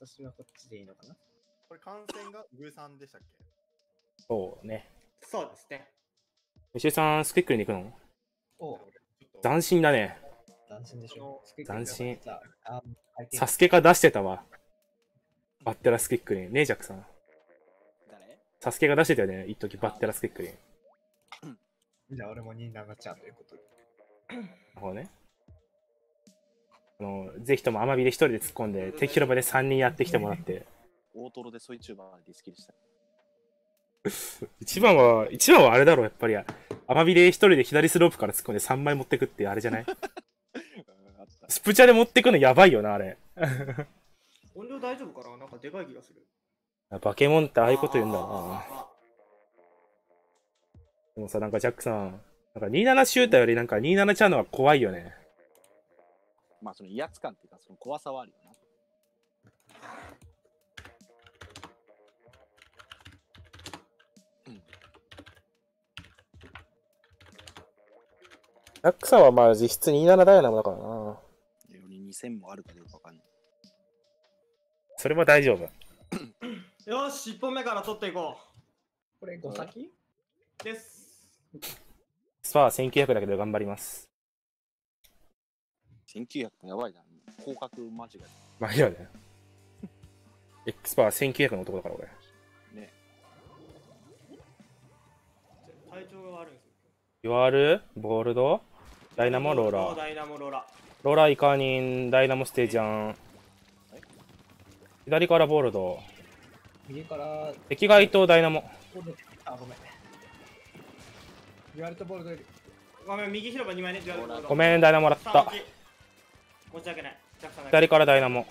私はこっちでいいのかな。 これ観戦がグーさんでしたっけ？ そうね。 そうですね。 石井さん、スクイックに行くの？ おう、 斬新だね。 斬新でしょ。 斬新。 あ、 サスケが出してたわ。バッテラスクイックに。ねえ、ジャックさん。 誰？ サスケが出してたよね。一時バッテラスクイックに。 じゃあ俺も2長ちゃんということで。 なるほどね。ぜひともアマビで一人で突っ込んで、敵広場で3人やってきてもらって。 大トロでソイチューバーで好きでした。 一番はあれだろう、やっぱり。アマビで一人で左スロープから突っ込んで3枚持ってくってあれじゃない？スプチャで持ってくのやばいよな、あれ。 音量大丈夫かな？なんかでかい気がする。 バケモンってああいうこと言うんだな。でもさ、なんかジャックさん、なんか27シューターよりなんか27ちゃんのは怖いよね。 まあその威圧感っていうか、その怖さはあるよな。 ジャックさんはまあ実質27ダイナモだからな。 より2000もあるかどうかわかんない。 それは大丈夫。 よし、1本目から取っていここれ5先う。です。 スパー1900だけど頑張ります。 1900もやばいな。広角間違い。 まあいいよね。X パー1900の男だから俺。 ね。 体調が悪いんですよ。 言わるボールドダイナモローラー。 ダイナモローラ。 ローラーイカニン、ダイナモステージャン。左からボールド。 右から敵街とダイナモ。 あ、ごめん。言われたボールドより。 ごめん、右広場2枚ね。 ごめん、ダイナモらった。 申し訳ない。 左からダイナモ。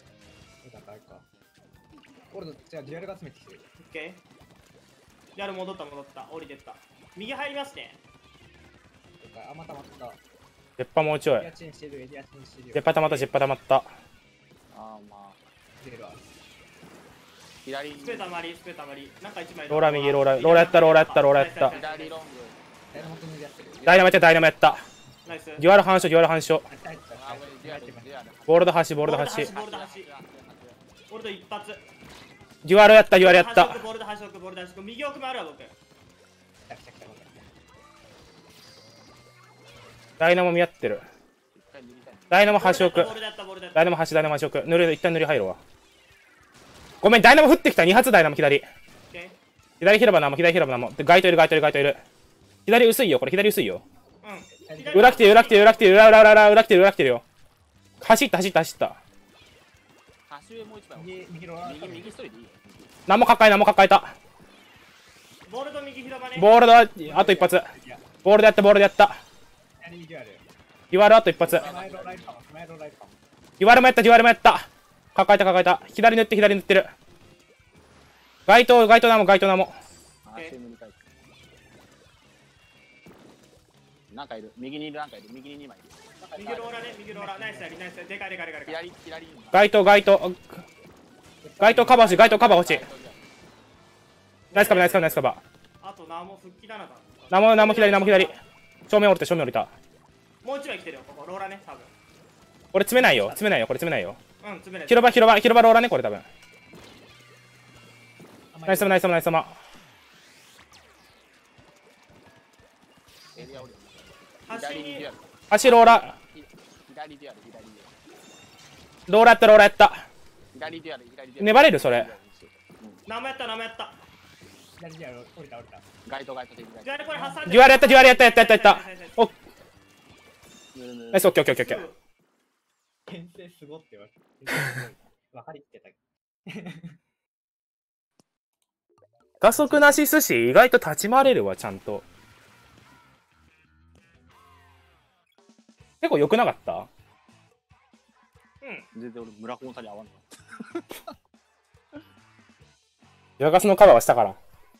ボールド、じゃあデュアルが詰めてきてる。 オッケー。デュアル戻った。降りてった。右入りますね。 あ、またまった。 ジェッパもうちょい。 ジェッパ溜まった、ジェッパ溜まった。 ああ、まあ。左スペたまり。なんか1枚。 ローラ右、ローラやった。 左ロング。 ダイナモやった、ダイナモやった。 ナイス。 デュアル反射。ボールド端。 ボールド一発。 デュアルやった。 ボールド端奥。右奥もあるわ、僕。 ダイナモ見合ってる。ダイナモ端奥。ダイナモ端奥。一旦塗り入るわ。ごめん、ダイナモ降ってきた。2発ダイナモ左。左広場ナモ。ガイトいる。左薄いよ、これ左薄いよ。裏来てるよ。走った。 端上もう一枚。右一人でいいよ。 ナモ抱えた。 ボールド右広場ね。 ボールドあと一発。ボールドやった。デュアルあと一発。デュアルもやった。抱えた。左塗ってる。街頭ナモ。 なんかいる。右にいる。右に2枚いる。 右ローラ。ナイス。でかい。 左。 街頭カバー欲しい。ナイスカバー。 あとナモ復帰だな。 ナモ左。正面降りた。 もう一枚来てるよ、ここ。ローラね、多分。 これ詰めないよ。詰めないよ。 詰めない。 広場ローラね、これ多分。ナイス様。足ローラ。ローラやった。粘れるそれ。 ナモやった。 左デュアル降りた。 ガイトデュアルこれ挟んで。 デュアルやった。おっ。ナイス、オッケー。 牽制すごって言われて。分かりきってた。 加速なし寿司意外と立ち回れるわ、ちゃんと。結構良くなかった？ 全然俺、村コンタに合わんの。 ヤガスのカバーはしたから。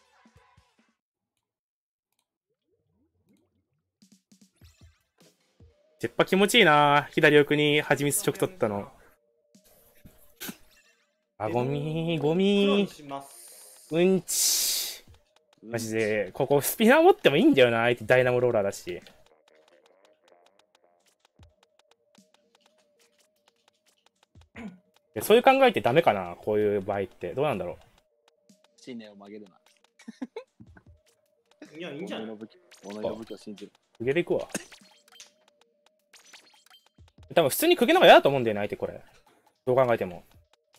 ジェッパ気持ちいいな。左奥にハチミツ直取ったの。あ、ゴミ。うんち。マジで、ここスピナー持ってもいいんだよな。相手ダイナモローラーだし。 そういう考えってダメかな、こういう場合って。どうなんだろ信念を曲げるな。 いや、いいんじゃない？ 己の武器を信じる。 う。上でいくわ。多分普通にくげの方が嫌だと思うんだよね、相手これ。どう考えても。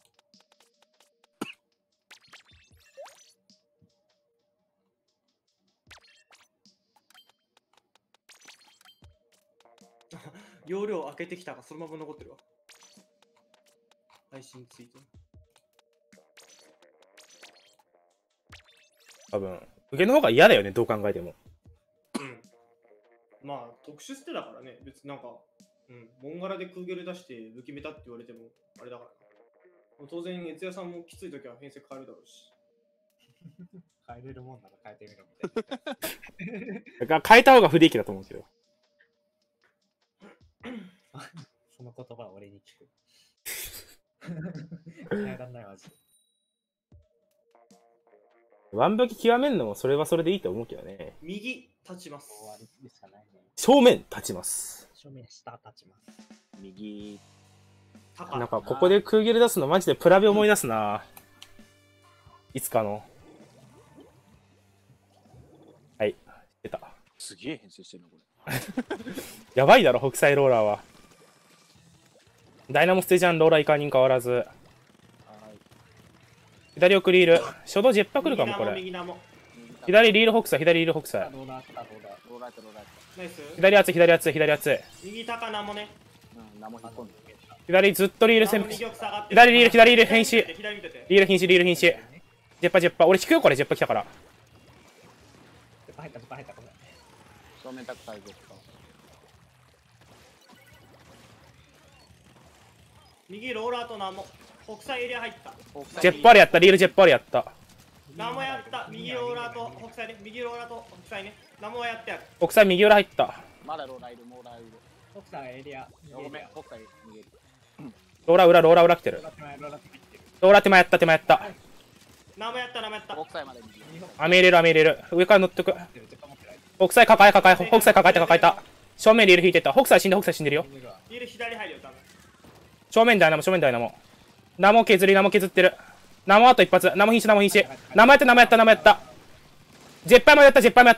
容量開けてきたがそのまま残ってるわ。配信ツイート。 多分、くげの方が嫌だよね、どう考えても。 うん。まあ、特殊捨てだからね。別になんか、モンガラでクーゲル出して不決めたって言われても、あれだから。当然、悦也さんもきついときは編成変えるだろうし。 変えれるもんなら変えてみろみたいな。 だから変えた方が不利益だと思うんですよ。 その言葉は俺に聞く。変えらんないマジで。 ワンブキ極めるのもそれはそれでいいと思うけどね。 右立ちます。 終わりしかないね。 正面立ちます。 正面下立ちます。 右。 なんかここでクーゲル出すのマジでプラビ思い出すな。いつかの。はい、出た。 すげえ編成してるな、これ。 やばいだろ、北斎ローラーは。ダイナモステジャン、ローラーいかに変わらず。左奥リール。初動ジェッパ来るかも、これ。左リール北斎、左リール北斎。左圧、左圧、左圧。 右高菜もね。 左ずっとリール旋風。左リール、左リール変死。リール瀕死、リール瀕死。ジェッパ、ジェッパ。俺引くよ、これ、ジェッパ来たから。 入った、入った、ごめん。 正面高さいジェッパ。 右ローラーとナモ。北斎エリア入った。 ジェッパールやった、リールジェッパールやった。 ナモやった。右ローラーと北斎ね。右ローラーと北斎ね。ナモはやってやる。 北斎右裏入った。 まだローラーいる、ローラーいる。 北斎エリア。 ごめん、北斎逃げる。 ローラー裏、ローラー裏来てる。ローラー手前やった、手前やった。 ナモやった、ナモやった。 北斎まで右。 雨入れる、雨入れる。上から乗ってく。北斎抱え、抱え、北斎抱えた、抱えた。正面リール引いてった。北斎死んで、北斎死んでるよ。 リール左入るよ、多分。 正面ダイナモ、正面ダイナモ。ナモ削り、ナモ削ってる。ナモあと一発。ナモ瀕死、ナモ瀕死。ナモやった、ナモやった、ナモやった。ジェッパーもやった、ジェッパーもやった。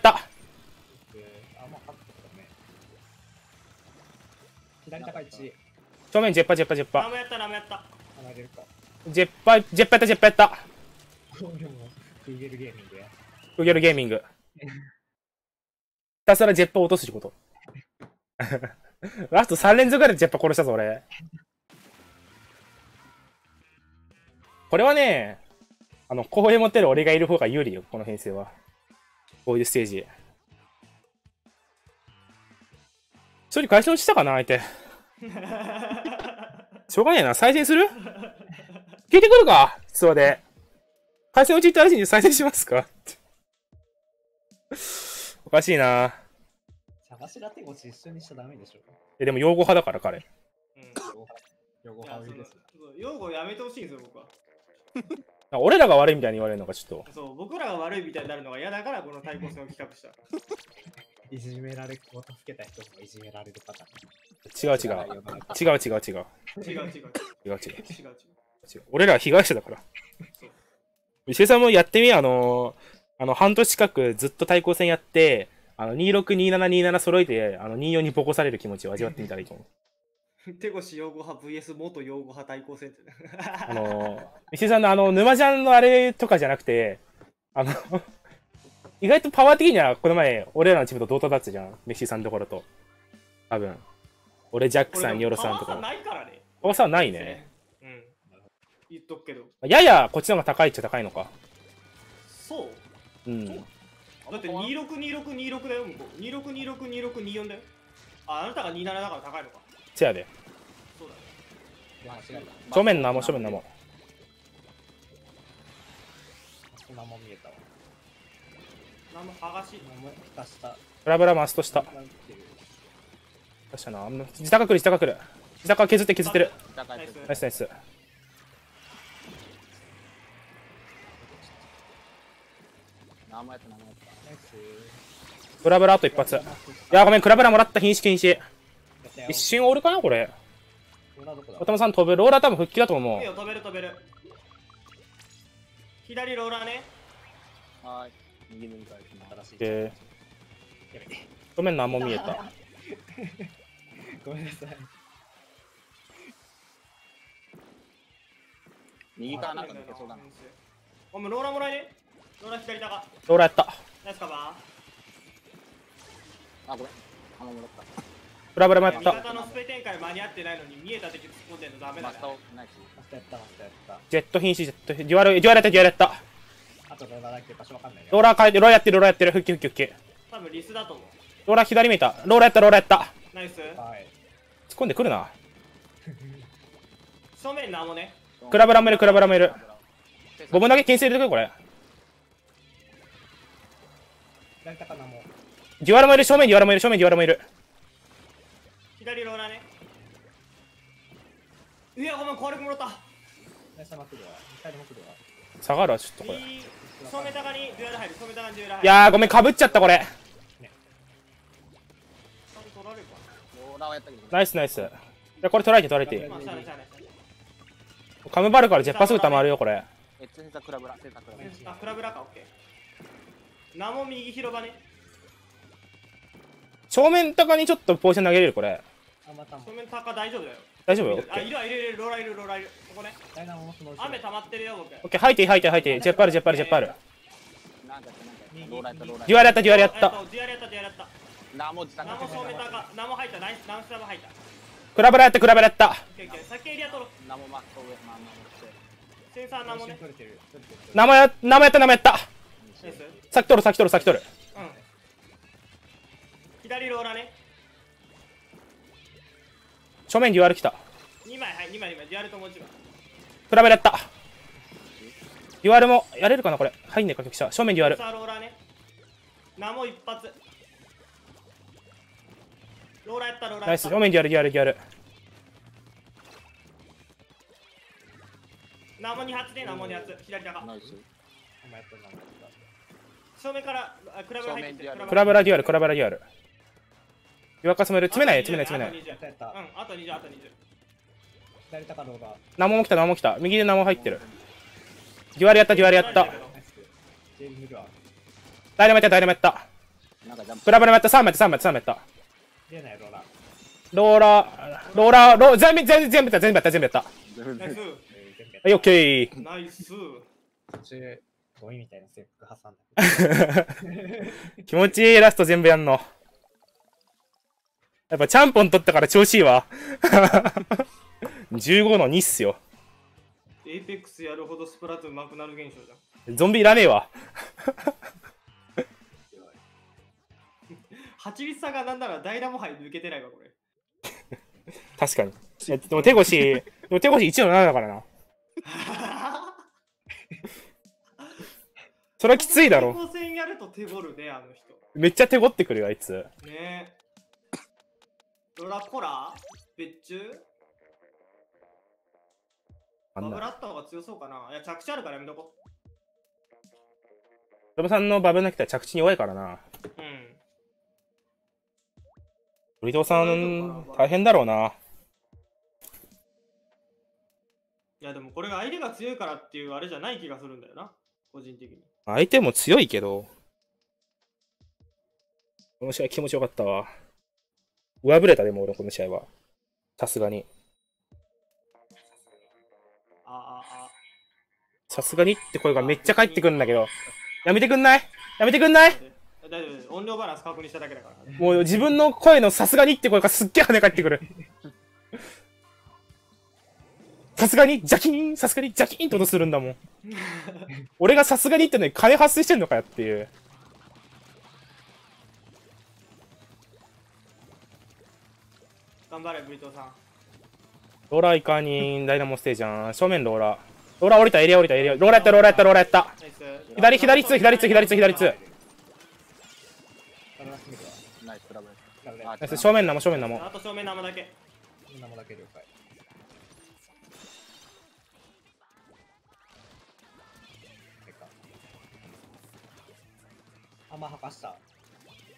左高い位置。 正面ジェッパー、ジェッパー、ジェッパナモやった、ナモやった。 ー。ジェッパー、ジェッパーやった、ジェッパーやった。 俺もクーゲルゲーミングや。 クーゲルゲーミング。ひたすらジェッパー落とす仕事。ラスト3連続ぐらいでジェッパー殺したぞ、俺。これはね、公園持ってる俺がいる方が有利よ、この編成は。こういうステージ。一人解消したかな、相手。しょうがねえな、再戦する？聞いてくるか、質話で。回線落ちって話に再戦しますか？おかしいな。 茶柱手越し一緒にしちゃダメでしょ。 でも、擁護派だから、彼。 用語派多いです。 用語やめてほしいんですよ、僕は。 俺らが悪いみたいに言われるのがちょっと。 そう、僕らが悪いみたいになるのが嫌だから、この対抗戦を企画した。 いじめられを助けた人もいじめられるパターン。 違う違う。違う違う違う。 違う違う。 違う違う。 違う違う。 俺らは被害者だから。石井さんもやってみ、半年近くずっと対抗戦やって、26、27、27揃えて、24にボコされる気持ちを味わってみたらいいと思う。 手越用語派 VS 元用語派対抗戦って。 石井さんの沼ジャンのあれとかじゃなくて、意外とパワー的にはこの前、俺らのチームと同等だったじゃん。メッシーさんのところと。多分。俺、ジャックさん、ニョロさんとか。 パワー差ないからね。 パワー差はないね。 うん。言っとくけど。 やや、こっちの方が高いっちゃ高いのか。 そう。 うん。 だって262626だよ、向こう。26262624だよ。あなたが27だから高いのか。 せやで。 そうだね。 正面なも、正面なも。 ナモ見えたわ。 ナモ剥がし。 ナモ出した。 ブラブラマストした。出したな。自高来る、自高来る。自高削って削ってる。ナイスナイス。ブラブラあと一発。いや、ごめん、クラブラもらった。瀕死瀕死。一瞬おるかなこれ。 ラどこだおたまさん飛ぶ。ローラー多分復帰だと思う。 いいよ、飛べる飛べる。左ローラーね。 はい。 右抜いた新しい。 で、 やめて。 正面何も見えた。 ごめんなさい。 右からなんか抜けそうだな。 お前ローラーもらえね。ローラー左高。 ローラーやった。 ナイスカバあ、ごめん。あんまもらった。 ブラブラもー。味やった。 方のスペ展開間に合ってないのに見えた敵突っ込んでんのダメだマスターね。 をないし。 マスターやった、マスターやった。 ジェット瀕死、ジェット、デュアルやった、デュアルやった。 あとローラーだけ場所わかんないよ。 ローラー変えて、ローラーやってる、ローラーやってる。復帰、復帰、復帰。 多分リスだと思う。 ローラー左見えた。ローラーやった、ローラーやった。 ナイス。 はい。 突っ込んでくるな。 正面なんもね。 クラブラもいる、クラブラもいる。5分だけ牽制入れてくる、これ。 左高なも。 デュアルもいる、正面デュアルもいる、正面デュアルもいる。 左ローラーね。いや、ごめん、壊れもらった。 左下も来るわ。左も来るわ。 下がるわ、ちょっとこれ。 右、正面高にデュアル入る、正面高にデュアル入る。 いやー、ごめん、かぶっちゃった、これ。 取られるかローラーはやったけど。 ナイス、ナイス。じゃあこれ取られて、取られていい。 な。まあ、しゃあないしゃあないしゃあない。 カムバルからジェッパすぐ溜まるよ、これ。 センサークラブラ、センサークラブラ。 あ、クラブラか、オッケー。ナモ右広場ね。 正面高にちょっとポジション投げれる、これ。 あ、またも。 正面高大丈夫だよ。 大丈夫よ。 あ、いるわ、いるいる、ローラーいる、ローラーいる。ここね。 ダイナモもその後ろ。 雨溜まってるよ、僕。 オッケー、吐いていい、吐いていい、吐いていい。ジェッパール、ジェッパール、ジェッパール。 なんかやった、なんかやった。ローラーやった、ローラーデュアルやった、デュアルやった。 デュアルやった、デュアルやった。 ナモ自宅ナモ正面高、ナモ入った、ナイス、ナムスラム入った。 クラブラやった、クラブラやった。 オッケーオッケー、先エリア取ろう。 ナモマット上、まあ、ナモして。 センサーナモね。 取れてる。取れてる。 名前やった、名前やった。 ナイス。 先取る、先取る、先取る。 うん。左ローラーね。 正面デュアル来た。 2枚、はい、2枚、2枚。デュアルともう一枚。 クラブラやった。デュアルもやれるかな、これ。入んねえか、局者。正面デュアル。 さあ、ローラーね。ナモ一発。ローラーやった、ローラーナイス、 やった。 正面デュアル、デュアル、デュアル。 ナモ2発ね、ナモ2発。左高。 ナイス。 お前やったな、お前やった。 正面からあクラブラ入ってきて正面デュアルクラブラデュアル、クラブラデュアル。岩カスもいる。詰めない、詰めない、詰めない。 い。 やったやった。 うん、あと20、あと20。 左高ローラー。 ナモも来た、ナモも来た。右でナモ入ってる。デュアルやった、デュアルやった。 ナイス。ジェリー塗るわ。 ダイナマやった、ダイナマやった。 なんかジャンプ。 クラブラもやった、3枚やった、3枚やった、3枚やった。 出ないローラー。 ローラー、ローラー、全部やった、全部やった、全部やった。 ナイス。 全部やっはい、オッケー。 ナイス。 た。途中、ゴミみたいなセック挟んだ。 気持ちいい、ラスト全部やんの。やっぱチャンポン取ったから調子いいわ。15の2っすよ。 エイペックスやるほどスプラトゥーン上手くなる現象じゃん。 ゾンビいらねえわ。 8率差がなんならダイナモ杯抜けてないわ、これ。 確かに。いやでも手越し1の7だからな。それはきついだろ。 高専やると手ごるね、あの人。 めっちゃ手ごってくるよ、あいつ。 ねえ。ロラコラ別注バブあんな。 ラった方が強そうかな。いや、着地あるからやめとこドブさんのバブなきたら着地に弱いからな。 う。うん。 ブリトーさん、大変だろうな。 いや、でもこれが相手が強いからっていうあれじゃない気がするんだよな。個人的に。 相手も強いけど。この試合気持ちよかったわ。上振れたでも俺、この試合は。さすがに。さすがにって声がめっちゃ返ってくるんだけど。やめてくんない？やめてくんない？ 大丈夫。音量バランス確認しただけだから。 もう自分の声のさすがにって声がすっげえ跳ね返ってくる。さすがにジャキーン、さすがにジャキーンって音するんだもん。俺がさすがにってのに金発生してんのかよっていう。 頑張れ、ブリトーさん。 ローラーイカにダイナモステージャン。正面ローラー。ローラー降りた、エリア降りた、エリア。ローラーやった、ローラーやった、ローラーやった。 ナイス。 左、左2、左2、左2、左2。 ナイスクラブ。 あ正面なも、正面なも。 あと正面生だけ。 ナモだけ了解。あんまはかした。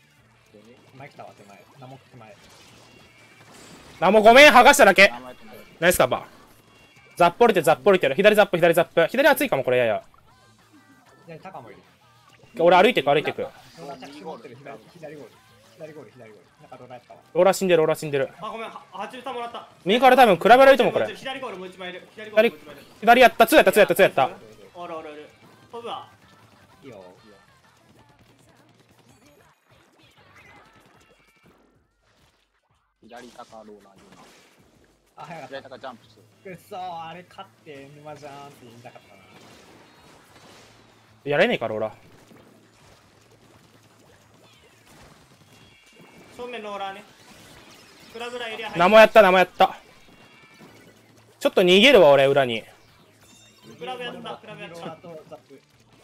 前来たわ、手前。ナモ手前。 なもごめん、剥がしただけ。 名前とない。 ナイスカバー。ザップ降りてる、ザップ降りてる。左ザップ、左ザップ。左熱いかも、これやや。 左高もいる。 俺歩いてく、歩いてく。 ローラ着地持ってる。左ゴール。左ゴール、左ゴール。なんかローラやったわ。 ローラ死んでる、ローラ死んでる。 あ、ごめん、8歌もらった。 右から多分比べられると思う、これ。 左ゴールもう一枚いる。左ゴールもう一枚いる。 左やった、2やった、2やった、2やった。 おるおるおる。飛ぶわ。 いいよ。 左高ローラー言うな。 あ、早かっ左高ジャンプする。 た。くっそー、あれ勝って沼じゃーんって言いたかったな。 やれねえか、ローラ。 正面ローラーね。クラブラエリア入ナモやった、ナモやった。ちょっと逃げるわ、俺、裏に。 クラブやった、クラブやっローラた。 とザップ。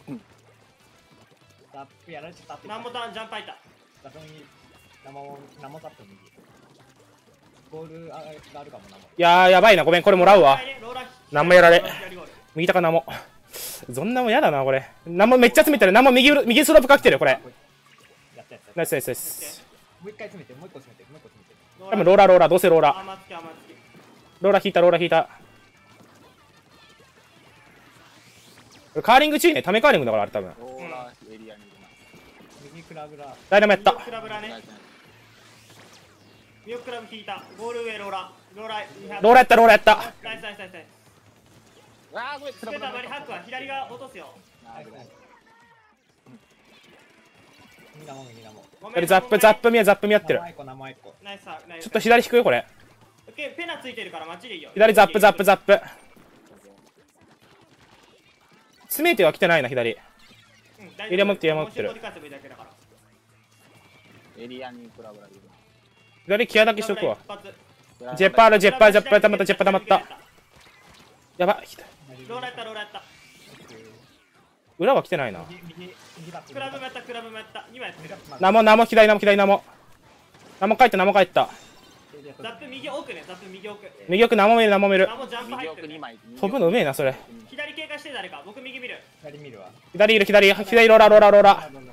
ザップやられちゃったって。 なんもたん、ジャンプ入った。 ザップ右。ナモザップ右。ゴールがあるかもな。 いやー、やばいな、ごめん、これもらうわ。 ローラーなんもやられ左ゴール右高ナモ。そんなもんやだな、これ。ナモめっちゃ詰めてる。ナモ右スロープかけてる、これ。 やったやった。 ナイスナイスナイス。 もう一回詰めて、もう一個詰めて、もう一個詰めて。 多分ローラー、ローラー、どうせローラー。 甘つき甘つき。 ローラー引いた、ローラー引いた。これカーリング注意ね。ためカーリングだから、あれ多分。 ローラーエリアにいるな。 右クラブラ。 ダイナモやった。 クラブラね。ミオクラブ引いた。ゴール上ローラー。ローラー。 ローラーやった、ローラーやった。 ナイスナイスナイスナイス。 あーごめん、 スペタバリハックは左が落とすよ。 右ナモ、右ナモ。 ごめんザップ、ザップ見や、ザップ見やってる。 ナモエコ、ナモエコ。 ナイスさ、ナイス。 ちょっと左引くよ、これ。 オッケー、ペナついてるからマッチでいいよ。 左ザップ、ザップ、ザップ。詰めては来てないな、左。エリア持ってるエリア持ってるエリアにクラブラいる左ケアだけしとくわ。 な。 ジェッパーある、ジェッパー、ジェッパー溜まった、ジェッパー溜まった。やばい。 ローラやったローラやった。 裏は来てないな。 右バック。 クラブもやったクラブもやった。今やってる。 ナモ、ナモ、左ナモ、左ナモ。ナモ帰った、ナモ帰った。 ザップ右奥ね、ザップ右奥。 右奥、ナモ見る、ナモ見る。 ナモジャンプ右奥入ってる。 2枚。 飛ぶのうめえな、それ。 左警戒して誰か。僕右見る。 左見るわ。 左いる、左、左ローラー、ローラー、ローラー。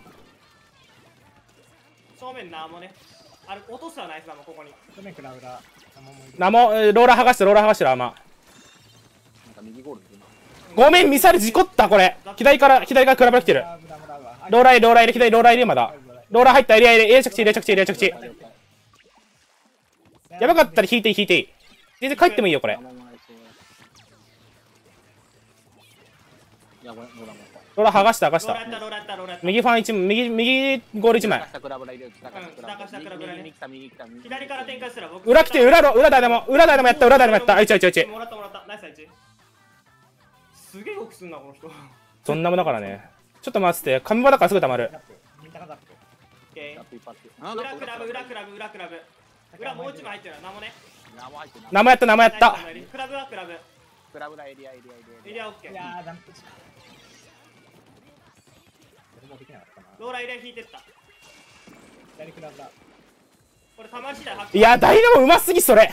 正面ナモね。あれ落とすはナイスナモここに。 正面クラブラ。ナモもいる。 ナモ、ローラー剥がして、ローラー剥がしてる、アマ。 なんか右ゴールいるな。 ごめん、ミサイル事故った、これ。左からクラブラ来てる。ローラーいる、ローラーいる、左ローラーいる、まだ。ローラー入った、エリア、エリア着地、エリア着地、エリア着地。やばかったら引いていい、引いていい。全然帰ってもいいよ、これ。 いや、これ、ローラーもローラー剥がした、剥がしたローラや。ったローラやったローラやった。 右ファン1、右ゴール1枚。 下クラブラいる。下下クラブラね右来た、右来た。 左から展開したら僕。 裏来て、裏ダイナモ、裏ダイナモやった、裏ダイナモやった。あ、いちいちいち。 もらったもらった。ナイスナイス。すげえよくすんなこの人。オッそんなもんだからね。ちょっと待ってて、神場だからすぐ溜まる。 右高ザップ。 ケー。 一発。 裏クラブ裏クラブ裏クラブ。裏もう一枚入ってるな。ナモね。 ナモ入ってるな。 名前やった、名前やった。 クラブはクラブ。 クラブラエリア。 エリアオッケー。 いやー、ジャンプした。それもできなかったな。 ローラエリア引いてった。 左クラブラ。 これ玉次第発いや、ダイナモうますぎ、それ。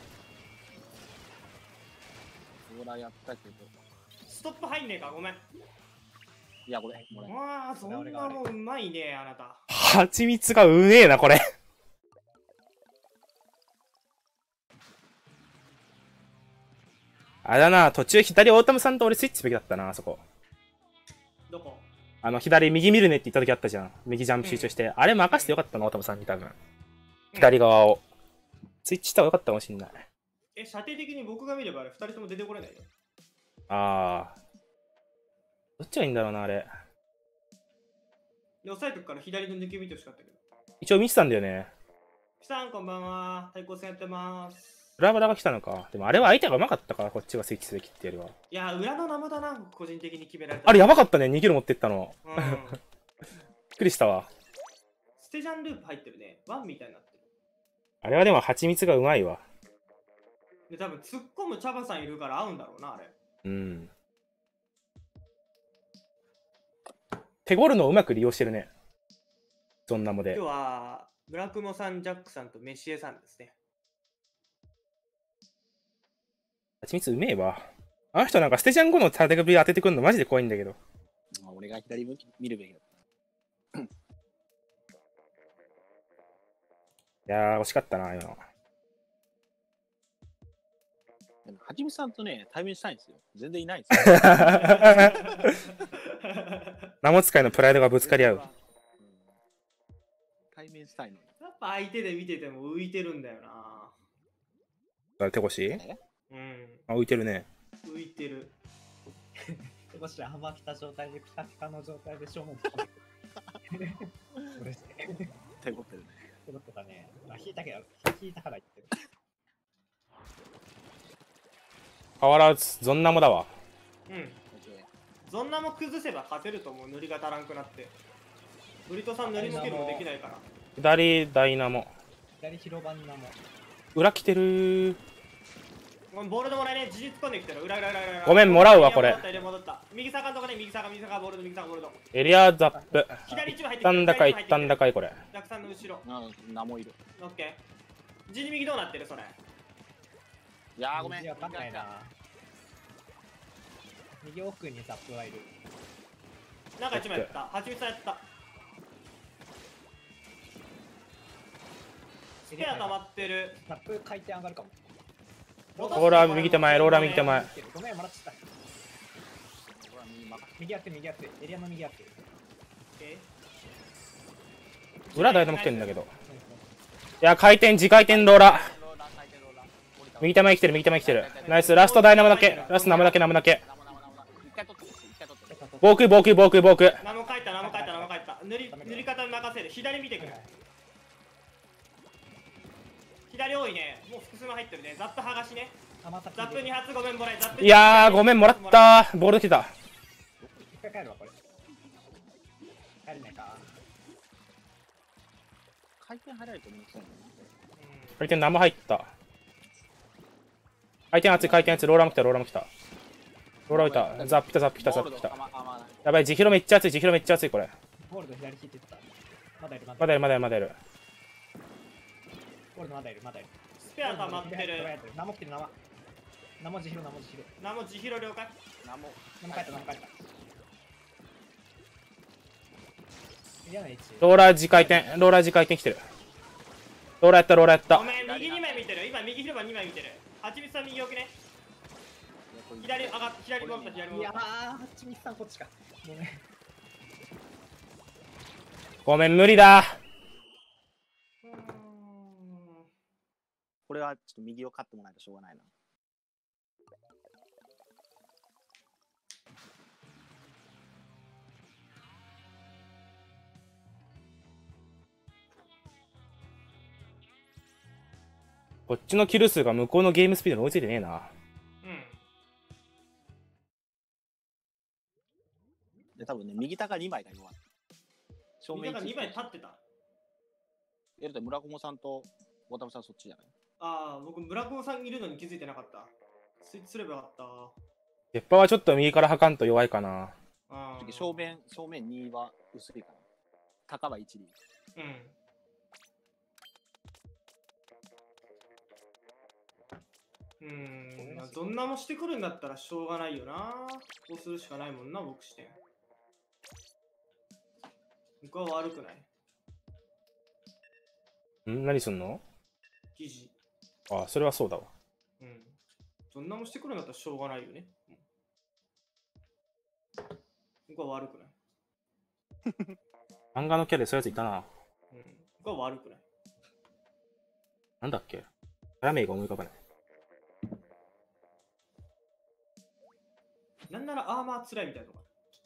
ローラーやったけど。 ストップ入んねえか、ごめん。 いや、これ、これ。 わあ、そんなもんうまいね、あなた。 蜂蜜がうめえな、これ。あれだな、途中左オータムさんと俺スイッチすべきだったな、あそこ。 どこ？ 左右見るねって言った時あったじゃん。右ジャンプ集中して。あれ任せてよかったな、オータムさんに多分。左側を。スイッチした方がよかったかもしんない。 射程的に僕が見ればあれ、二人とも出てこれないよ。 あー。どっちがいいんだろうな、あれ。 で、抑えとくから左の抜け見てほしかったけど。 一応見てたんだよね。 ピさん、こんばんは。対抗戦やってます。 ブラブラが来たのか。でもあれは相手が上手かったから、こっちがスイッチすべきってよりは。 いや、裏の生だな、個人的に決められた。 あれやばかったね、2キロ持ってったの。 うん。 びっくりしたわ。 ステジャンループ入ってるね。ワンみたいになってる。 あれはでも蜂蜜がうまいわ。 で、多分突っ込む茶葉さんいるから合うんだろうな、あれ。 うん。手ゴールのをうまく利用してるね。そんなもで今日。は、ブラックモさん、ジャックさんとメシエさんですね。 蜂蜜うめえわ。あの人なんかステジャン後の縦首当ててくるのマジで怖いんだけど。 俺が左向き見るべきだった。 いやー、惜しかったな、今の。 はじめさんとね、対面したいんですよ。全然いないんですよ。 名持使いのプライドがぶつかり合う。 対面したいのに。 やっぱ相手で見てても浮いてるんだよな。 手越うん。 あ、浮いてるね。 浮いてる。 手越しはまった状態でピカピカの状態で正面嬉しい。 手ごってるね。 ってことだね。まあ、引いたけど、引いたから言ってる。 変わらず、ゾンナモだわ。 うん。ゾンナも崩せば勝てると思う。塗りが足らんくなって。ブリトさん塗り抜けるのできないから。 左ダイナモ。 左広場にナモ。 裏来てるー。 ボールドもらえね、事実込んできてる。裏。 ごめん、もらうわ、これ。 戻った。右坂のとこね、右坂、ボールド、右坂、ボールド。 エリアザップ。 左一部入って一旦高い、一旦高い、これ。 逆さんの後ろ。 名もいる。 オッケー。G に右どうなってるそれ。 いやー、ごめん。 右わかんないな。右奥にザップがいる。 なんか一枚やった。はちみつさんやった。スペア溜まってる。 ザップ回転上がるかも。 ローラー右手前、ローラー右手前。 ごめん、もらっちゃった。右やって、右やって。エリアの右やって。 裏ダイナモ来てんだけど。いや、回転、自回転ローラー。右手前来てる、右手前来てる。ナイス、ラストダイナモだけ。ラストナムだけ、ナムだけ。防空。 ナム帰った。塗り方に任せる。左見てくる。左多いね。もう複数も入ってるね。ザップ剥がしね。ザップ2発ごめんもらえ。ザップいやー、ごめん、もらったー。ボール来てた。 一回帰るわ、これ。帰れないか。 回転入られてもいいですよね。 回転生入った。回転熱い、回転熱い。ローラーも来た、ローラーも来た。ローラー来た。ザップ来た、ザップ来た、ザップ来た。やばい、ジヒロめっちゃ熱い、ジヒロめっちゃ熱い、これ。 ボールド左引いてった。まだいる、 まだいる、まだいる、まだいる。 ボールドまだいる、まだいる。 スペア溜まってる。 生来てる、生。生ジヒロ、生ジヒロ。 生ジヒロ了解。 生帰った、生帰った。嫌な位置。 ローラー自回転、ローラー自回転来てる。ローラーやった、ローラーやったご。めん、右2枚見てる。今、右広場2枚見てる。はちみつさん右奥ね。左上がって、左戻った、左戻った。 いやー、はちみつさんこっちか。ごめん。 ごめん、無理だ。 これはちょっと右を勝ってもらえないとしょうがないな。 こっちのキル数が向こうのゲームスピードに追いついてねえな。 で、多分ね、右高2枚が弱い。正右高2枚立ってた。 村友さんと渡辺さんそっちじゃない？ ああ、僕、村久保さんいるのに気づいてなかった。スイッチすればよかった。 鉄板はちょっと右からはかんと弱いかな。 正面2は薄いかな。高は1でいい。 どんなもしてくるんだったらしょうがないよな。こうするしかないもんな、僕視点。僕は悪くない。 何すんの？ 記事。 ああ、それはそうだわ。 どんなもしてくるんだったらしょうがないよね。僕は悪くない。 漫画のキャラでそういうやついたな。 僕は悪くない。 なんだっけ？キャラ名が思い浮かばない。 なんならアーマーつらいみたいなのが。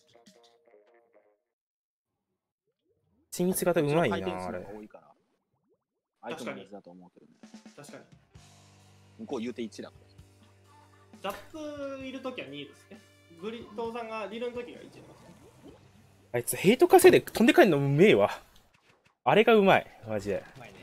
緻密型うまいな、あれ。 相手の水だと思うけどね。 確かに。 向こう言うて1だから。 ザップいるときは2ですね。ブリトーさんがリルのときが1ですね。 あいつヘイト稼いで飛んで帰るのうめえわ。あれがうまい、マジで。うまいね。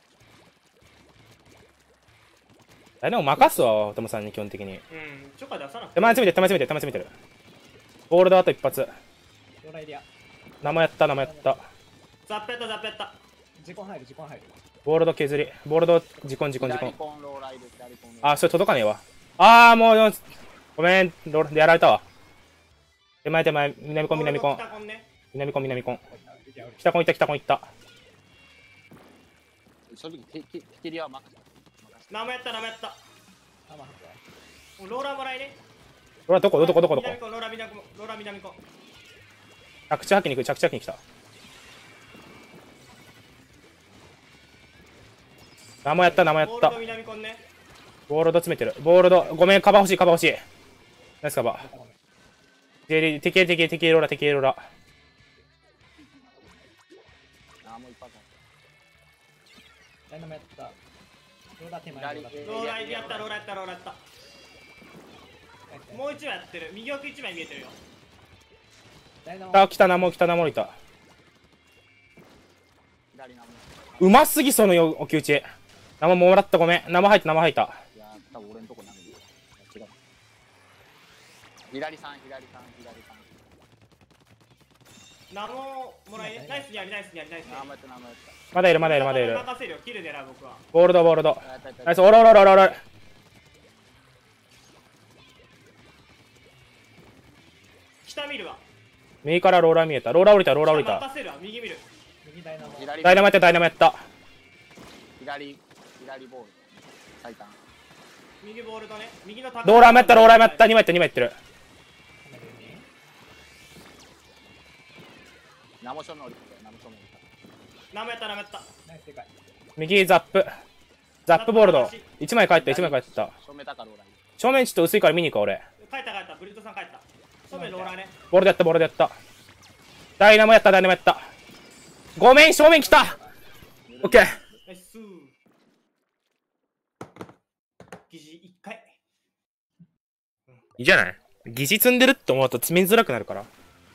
あれでも任すわ、おともさんに基本的に。 ちょっか出さなくて。 手前詰めてる、手前詰めてる。ゴールドあと一発。生やった、生やった。 ザップやった、ザップやった。 時間入る。 ボールド削り。ボールド、時間。あ、それ届かねえわ。あー、もう、ごめん、ロールでやられたわ。手前、南コン。南コン。北コンいった。 正直、テキリは任せた。 生やった。 ローラーもらいね。 ローラどこどこどこどこ南コローラ南コローラ南コ。 着地履きに行く、着地履きに来た。何もやった、何もやったボールド。南コンね。 ボールド詰めてる。ボールド、ごめん、カバー欲しい、カバー欲しい。ナイスカバー。敵ローラ、敵ローラ。 あ、もう一発。 ダイナモやった。ローラー手前。 左ローラーやった、ローラーやった、ローラーやった。もう一枚やってる。右奥一枚見えてるよ。 あ、来たな、もう来たな、もういた。 左ナモ。 うますぎ、その置き打ち。生もらった、ごめん。生入った、生入った。 いや、多分俺のとこ投げるよ。違う。左三、左三、左三。 ナモもらい。ナイスにやり、ナイスにやり、ナイスにやり。 ナモやった、ナモやった。 まだいる、まだいる、まだいる。 任せるよ、キル狙う僕は。 ボールド、ボールド。 やったやったやったナイス、おろおろおろおろおろ。 下見るわ。 右からローラー見えた。ローラー降りた、ローラー降りた。 任せるわ、右見る。 右ダイナモ。 左ダイナマやった、ダイナマやった。 左ボール。最短。 右ボールとね。右の高いローラーもやった、ローラーもやった。2枚やった、2枚やってる。 ナモションの降りてた。ナモションの降りた。 ナモやった、ナモやった。 ナイスでかい。 右ザップ。ザップボールド。1枚帰った、1枚帰った。 正面高ローラー。 正面ちょっと薄いから見に行こう、俺。 帰った帰った、ブリットさん帰った。正面ローラーね。 ボールドやった、ボールドやった。ダイナモやった、ダイナモやった。ごめん、正面来た。オッケー。 ナイスー。疑似1回。 いいじゃない。疑似積んでるって思うと詰めづらくなるから。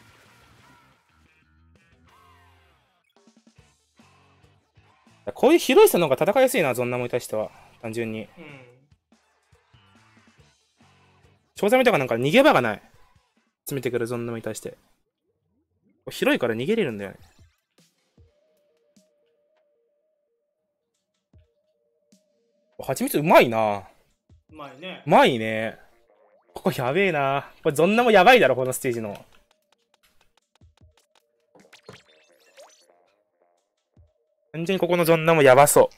こういう広い差の方が戦いやすいな、ゾンナモに対しては。単純に。 うん。 チョウザメとかなんか逃げ場がない。詰めてくるゾンナモに対して。広いから逃げれるんだよね。ハチミツうまいな。 うまいね。 うまいね。ここやべえな。これゾンナモやばいだろ、このステージの。単純にここのゾンナモやばそう。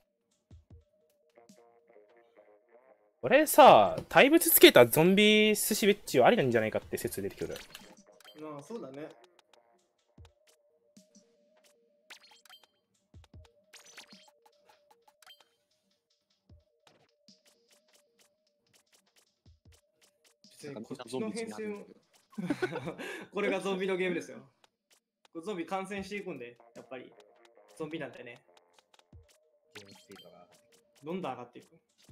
これさ、対物つけたゾンビ寿司ベッチはありなんじゃないかって説出てくる。 まあ、そうだね。 なんかこっちの編成もこれがゾンビのゲームですよ。ゾンビ感染していくんで、やっぱりゾンビなんてね、 ゲームスピードが。 どんどん上がっていく。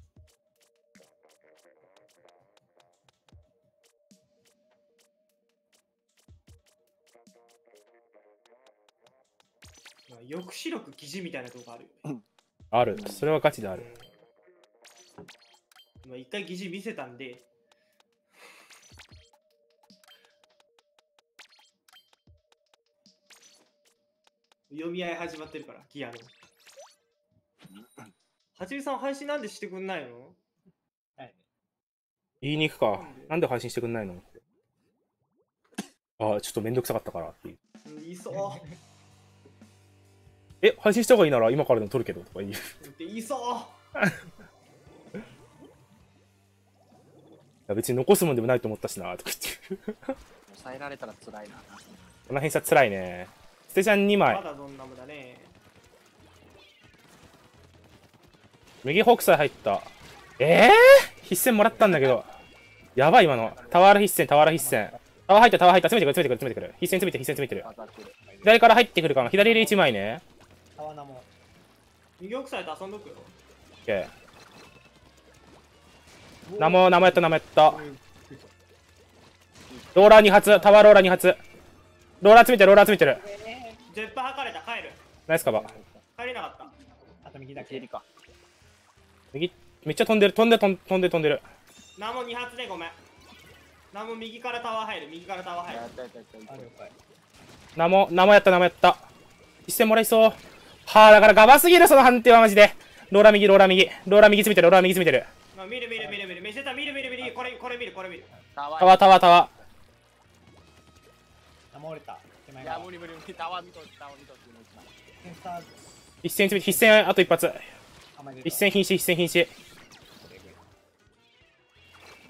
まあ、抑止力疑似みたいなとこあるよね。 ある。それはガチである。 まあ、一回疑似見せたんで、読み合い始まってるから、ギアの。はちみさん、配信なんでしてくんないの？ はい。 言いに行くか。なんで配信してくんないのって。ああ、ちょっとめんどくさかったからっていう。 言いそう。 え、配信した方がいいなら今からでも撮るけどとか言う。 言いそう。 いや別に残すもんでもないと思ったしなとか言って。 抑えられたら辛いな。 この辺さ辛いね。ステちゃん2枚ま。だどんな無だね。 右北斎入った。必戦もらったんだけど。やばい今の。タワーラ必戦、タワーラ必戦。タワー入った、タワー入った。詰めてくる、詰めてくる、詰めてくる。必戦詰めて、必戦詰めてる。左から入ってくるかな。左で1枚ね。 タワナも。 右奥サイト遊んどくよ。 オッケー。名もやった、名もやった。ローラー2発、タワーローラー2発。ローラー詰めてる、ローラー詰めてる。 ジェッパー測れた、帰る。 ナイスカバー。 帰れなかった。 あと右だけ。 蹴りか。 右、めっちゃ飛んでる、飛んでる。 ナモ2発でごめん。ナモ右からタワー入る、右からタワー入るや。ったやったやった。 あ、了解。 名もやった、名もやった。一戦もらいそう。はあ、だからガバすぎる、その判定はマジで。ローラー右、ローラー右。ローラー右詰めてる、ローラー右詰めてる。 まあ、見る。見せた、見る。これ見る。 タワタワー、タワー、タワナモ折れた。手前いや、 側。 無理。タワー見とって、タワー見とって、もう一枚。 センサー。 ー。一戦詰めて、必戦あと一発。 あまり一戦瀕死、一戦瀕死。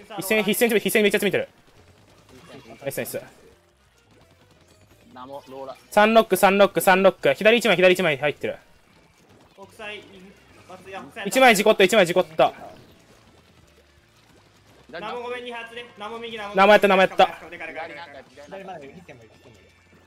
必戦必戦めっちゃ詰めてる。ナイスナイス。 ナモローラ 3ロック3ロック3ロック、左1枚左1枚入ってる。 国際 1枚事故った1枚事故った。 ナモごめん2発でナモ右ナモナモやったナモやった。 左なんか左までヒッテもいる、ヒッテもいる。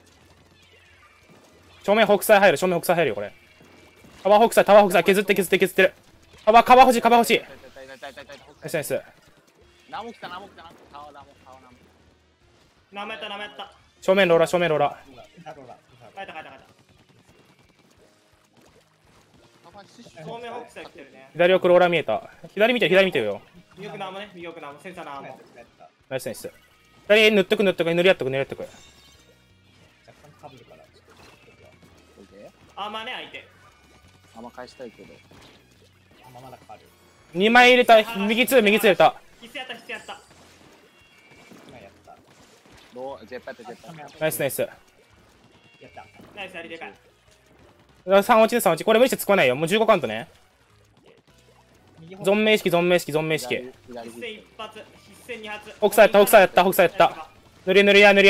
正面北斎入る、正面北斎入るよこれ。カバー北斎タワー北斎削って削ってる。カバー欲しいカバー欲しい。ナイスナイス。 ナモ来たナモ来たタワーナモナモやったナモやった。 正面ローラ正面ローラ。 書いた。正面北斎来てるね。 左奥ローラ見えた。左見てるよ。 右奥ナモね、右奥ナモ、センサーナモ。 ナイスナイス。左塗っとく塗り合っとく。 若干かぶるから、ちょっと。 あまね、相手。 あんま返したいけどまだかかる。 2枚入れた。右2入れた。 必須やった。 今やった。 ロージェッパットナイスナイス。 やった。 ナイス、ありでかい。 3落ちで3落ち。これ無理して突っ込まないよ。もう15カウントね。存命意識。 左必戦一発、必戦2発。 北斎やった塗り合う。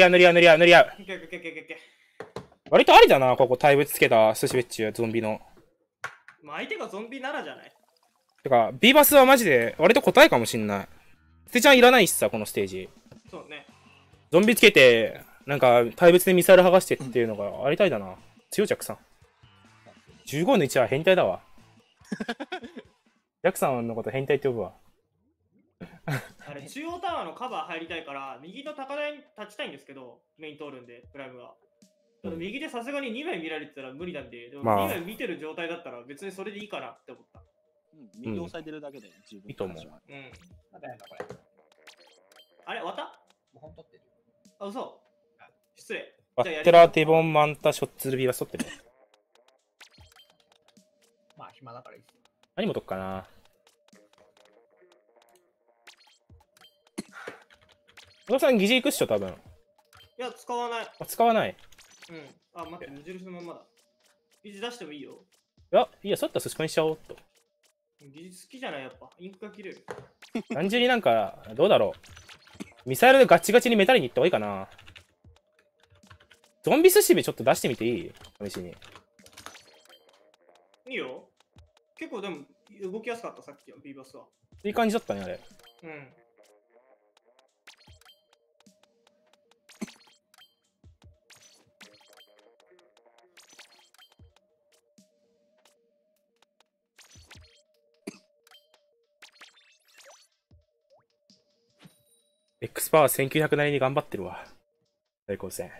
割とありだな、ここ対物つけた寿司ベッチゾンビの。 まあ相手がゾンビならじゃない。 てか、ビーバスはマジで割と答えかもしんない。捨てちゃんいらないしさ、このステージ。 そうね。 ゾンビつけて、なんか対物でミサイル剥がしてっていうのがありたいだな。強いジャックさん。15の1は変態だわ。ジャックさんのこと変態って呼ぶわ。 あれ、中央タワーのカバー入りたいから、右の高台に立ちたいんですけど、メイン通るんで、プライムは。右でさすがに2枚見られてたら無理なんで、でもまあ 2枚見てる状態だったら別にそれでいいかなって思った。 右押さえてるだけで十分いいと思う。 うん。 まだやんのこれ。 あれ、終わったもう本取ってる。 あ、嘘。失礼。 バッテラー、デボン、マンタ、ショッツルビーバス取ってる。 まあ暇だからいいっすよ。 何もとっかな。小田さん、疑似行くっしょ、多分。 いや、使わない。 使わない。 うん。あ、待って、無印のまんまだ。疑似出してもいいよ。 いや、そうやったら寿司コにしちゃおうっと。 疑似好きじゃない、やっぱ。インクが切れる。 単純になんか、どうだろう。ミサイルでガチガチにメタリに行った方がいいかな。ゾンビ寿司ベちょっと出してみていい？試しに。 いいよ。結構でも、動きやすかった、さっきのビーバスは。 いい感じだったね、あれ。 うん。 X パワー1900なりに頑張ってるわ。対抗戦。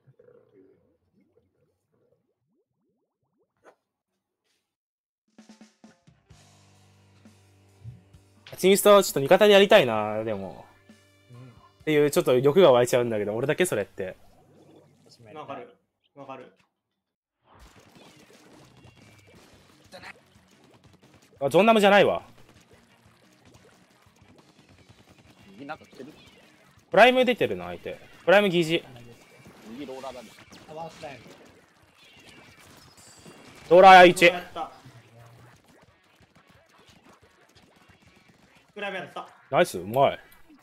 チンストはちょっと味方でやりたいな、でも。っていう、ちょっと欲が湧いちゃうんだけど、俺だけそれって。 わかる。わかる。 あ、ゾンナムじゃないわ。 右なんか来てるプライム出てるな、相手。プライム疑似。 右ローラーだね。 タワースライム。 ローラー1。 プライムやった。 ナイス、うまい。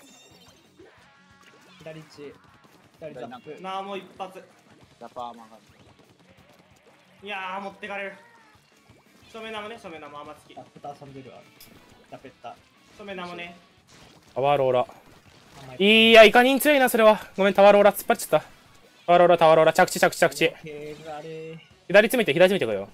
左1。左ザップ。 なあ、もう一発。 ジャパーマンが。 いやー、持ってかれる。正面生ね、正面生甘つき。 ザップと遊んでるわ。ザペッタ。 正面生ね。 タワーローラ。いや、イカ人強いな、それは。ごめん、タワーローラ突っ張っちゃった。タワーローラ、着地。左詰めてこいよ。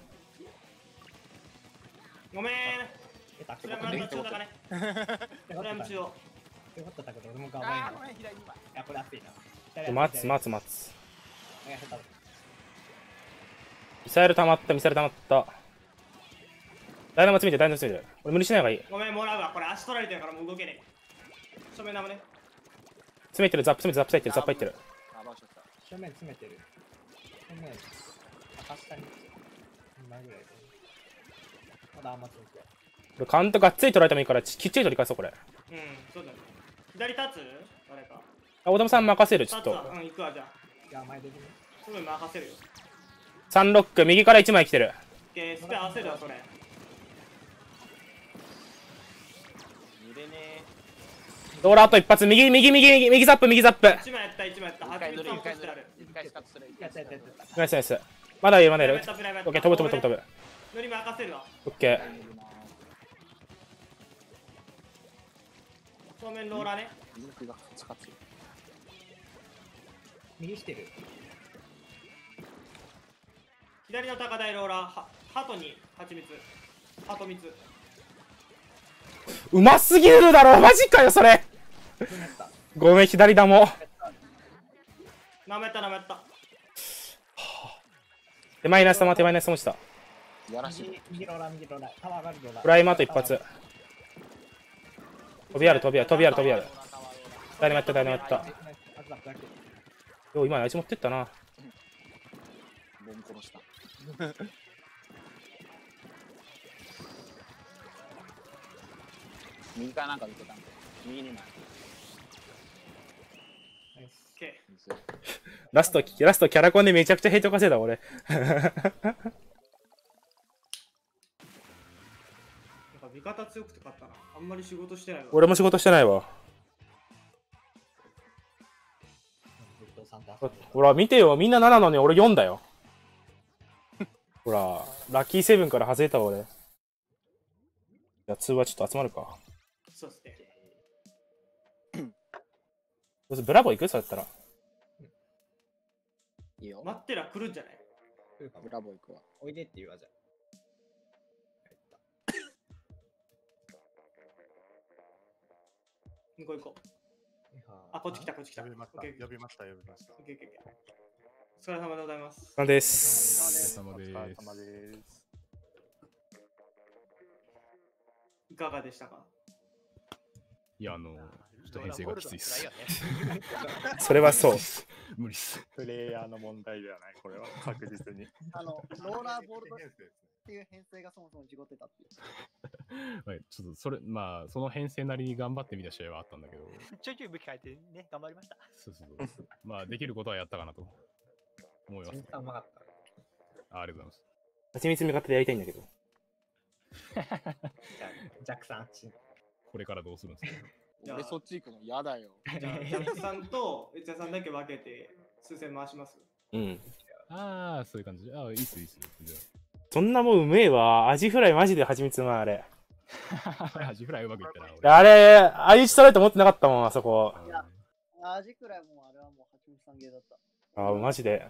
ごめん。プライム中央だかね。プライム中央。 よかったけど、俺も頑張りな。いや、これ熱いな。 待つ。 お願いします。 ミサイル溜まった。ダイナモ詰めてる。俺無理しない方がいい。 ごめん、もらうわ。これ足取られてるからもう動けねえ。正面生ね。 詰めてる、ザップ入ってる。 正面詰めてる。正面、赤下に。2枚ぐらいで。まだあんま詰めてる。 これカウントがっつり取られてもいいから、きっちり取り返そう、これ。 うん、そうだね。左立つ誰か。 あ、小田さん任せる、ちょっと。 うん、行くわ、じゃあ。 いや、前出てね。 すぐ任せるよ。 3ロック、右から1枚来てる。 スペ合わせるわ、それ。 揺れねローラーあと一発、右ザップ、右ザップ。 一枚やった、一枚やった。 一回塗る、一回塗るある。。 一回スカッとする。 やったやったやった。 ナイスナイス。まだいる、まだいる。オプライベートッケー、飛ぶ。 塗り任せるわ。 オッケー。 正面ローラーね。 僕がカツカツ。 右してる。 左の高台ローラー、ハトに蜂蜜。ハト蜜。 うますぎるだろ、マジかよ、それ。ごめん、左だも。 なめた。 手前ナイス玉落ちた。 やらしい。 右ローラー、タワーがあるローラー。 プライマーと一発。飛びある。誰もやった。よう、今あいつ持ってったな。 ボン殺した。右からなんか抜けたんで。右に枚。 オッケラストキャラコンでめちゃくちゃヘイト稼いだ、俺。 ー。味方強くて勝ったな。あんまり仕事してないわ。 俺も仕事してないわ。ほら、見てよ。みんな7なのに俺4だよ。ほら、ラッキーセブンから外れたわ、俺。じゃあ2はちょっと集まるか。 そうっすね。 どうせブラボー行くそうやったら。 いいよ。 待ってら来るんじゃない？ ブラボー行くわ。 おいでって言うわ、じゃ行こう。あ、こっち来た。 呼びました。 オッケー呼びました。 オッケー。お疲れ様でございます。 なんです。 お疲れ様です。 いかがでしたか？ いや、ちょっと編成がきついっす。 それはそう。 無理っす。 プレイヤーの問題ではない、これは確実に。 ローラーボールドっていう編成がそもそも事故ってたっていう。 はい、ちょっとそれ、まあ、その編成なりに頑張ってみた試合はあったんだけど。 ちょいちょい武器変えてね、頑張りました。 そう。まあ、できることはやったかなと思います。 あ。うまかった。 ありがとうございます。 蜂蜜味方でやりたいんだけど。 ジャックさん、 これからどうするんですか？ 俺そっち行くの嫌だよ。 じゃあ、ジャックさんとエツヤさんだけ分けて数戦回します。 うん。 ああ、そういう感じ。ああ、いいっす。じゃそんなもんうめえわ。アジフライマジで蜂蜜うまい、あれ。 あ。アジフライうまくいったな、俺。 あれ、あいつ取られて思ってなかったもん、あそこ。 いやアジくらいもうあれはもう蜂蜜さんゲーだった。 あ、マジで。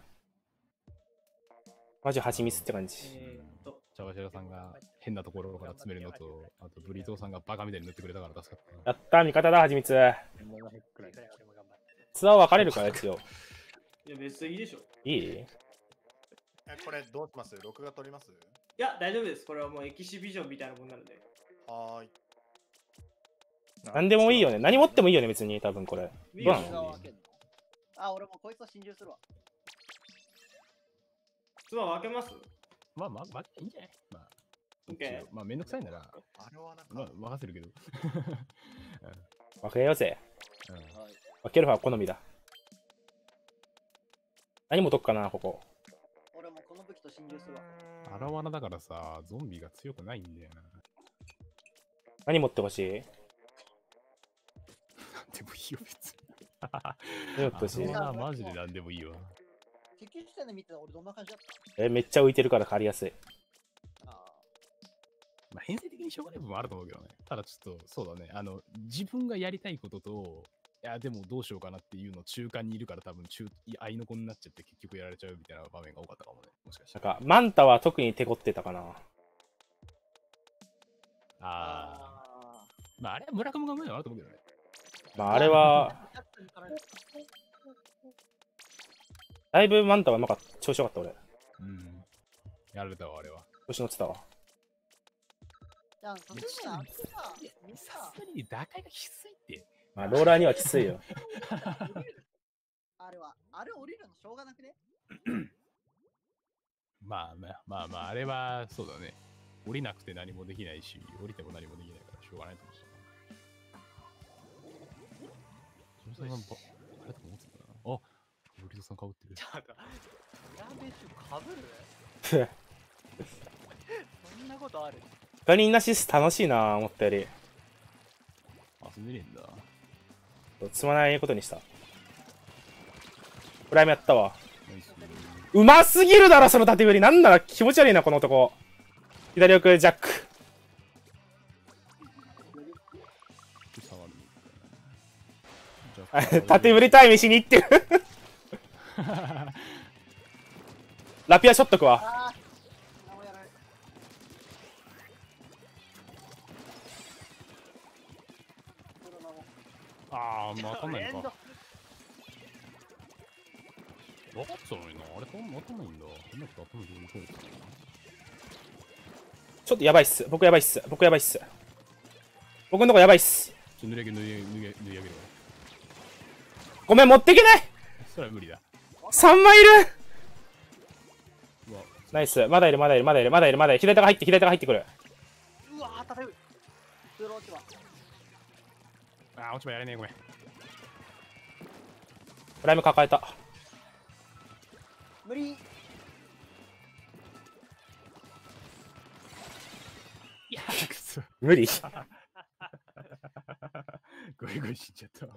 マジ蜂蜜って感じ。 茶柱さんが変なところから詰めるのと、あとブリトーさんがバカみたいに塗ってくれたから助かった。 やったー、味方だ、蜂蜜。ツアー分かれるから、一応。 いや、別にいいでしょ。 いい？ これどうします？録画撮ります？ いや、大丈夫です。これはもうエキシビジョンみたいなもんなので。 はーい。 なんでもいいよね。何持ってもいいよね、別に、多分これ。 いいよどうなの？ あ、俺もこいつは心中するわ。 ツアー分けます？ まあ、いいんじゃない？まあ、 オッケー。 まあ、めんどくさいなら、 あれはなんまあか、、 任せるけど。 分けようぜ。 うんはい。 分ける方は好みだ。何持とくかな、ここ。 俺もこの武器と心中するわ。 アラワナだからさ、ゾンビが強くないんだよな。 何持ってほしい？ なんでもいいよ、別に。 何持ってほしい？ アラワナマジでなんでもいいわ。 敵視点で見てた俺どんな感じだった？ めっちゃ浮いてるから借りやすい。 まあ、編成的にしょうがない部分もあると思うけどね。ただちょっと、そうだね。自分がやりたいことと、いや、でもどうしようかなっていうの中間にいるから多分合いの子になっちゃって結局やられちゃうみたいな場面が多かったかもね。もしかしたら。 なんか、マンタは特に手こってたかな。 まあ、あれは村上がうまいのはあると思うけどね。 まあ、あれは、だいぶマンタはうまかった。調子よかった、俺。 うん。やられたわ、あれは。 調子乗ってたわ。 じゃあ、さすがにあれさ、 さすがに打開がきついって。 まあ、ローラーにはきついよ。 あれ降りるのしょうがなくね？ まあ、あれはそうだね。降りなくて何もできないし、降りても何もできないからしょうがないと思うし。ジョンさんがあれとか思ってたな。あ、ブリトさんかぶってる。 ちょっと、グラベーシュかぶるそんなことある？ 他人なしス楽しいな、思ったより。 遊んでねえんだ。 積まないことにした。プライムやったわ。 ナイス。 うますぎるだろ、その縦振り。なんだら気持ち悪いな、この男。左奥、ジャック。縦振りタイムしに行ってる。ラピアショットくわ。 あー、何もやらない。 あー、まあ当たんないのか。分かってたのにな。あれ、当たんないんだ。うまく当たんないんだ。 ちょっとやばいっす。僕やばいっす。僕やばいっす。僕のとこやばいっす。 塗り上げるわ。 ごめん、持ってけない。 それは無理だ。 3枚いる。 うわ、 ナイス。まだいる、まだいる、まだいる、まだいる、まだいる。左手が入って、左手が入ってくる。 うわー、たたく。 普通の落ち葉。 あー、落ち葉やれねえ、ごめん。 プライム抱えた。 無理。 いや、くそ。 無理。 ごめんごめん、死んじゃったわ。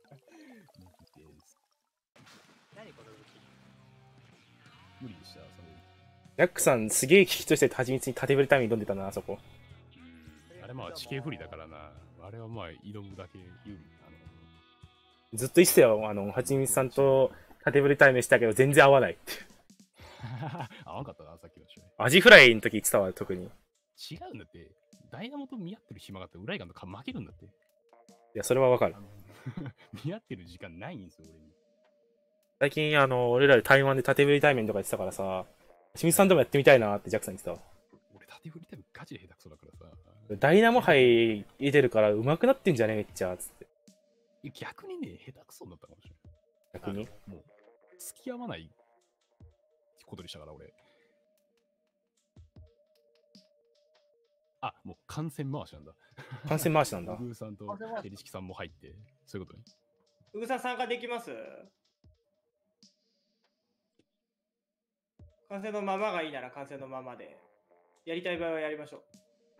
何この動き。 無理でした、その。 ジャックさん、すげえ危機としてはちみつに縦振りタイムに挑んでたな、あそこ。 あれまあ地形不利だからな。あれはまあ挑むだけ有利。 ずっと言ってたよ、はちみつさんと縦振りタイムしたけど、全然合わないって。 合わんかったな、さっきの試合。 アジフライの時言ってたわ、特に。 違うんだって。ダイナモと見合ってる暇があって、ウライガンとか負けるんだって。 いや、それはわかる。 見合ってる時間ないんですよ、俺に。 最近、俺らで台湾で縦振りタイムとか言ってたからさ、はちみつさんともやってみたいなってジャックさん言ってたわ。 俺、縦振りタイムガチで下手くそだからさ。 ダイナモ杯入れてるから上手くなってんじゃねめっちゃ、つって。 逆にね、下手くそになったかもしれない。 逆にもう、付き合わないことにしたから、俺。あ、もう観戦回しなんだ。 観戦回しなんだ。 グーさんとエリチキさんも入って、そういうことに。 うぐさん参加できます？完成のままがいいなら完成のままで。やりたい場合はやりましょう。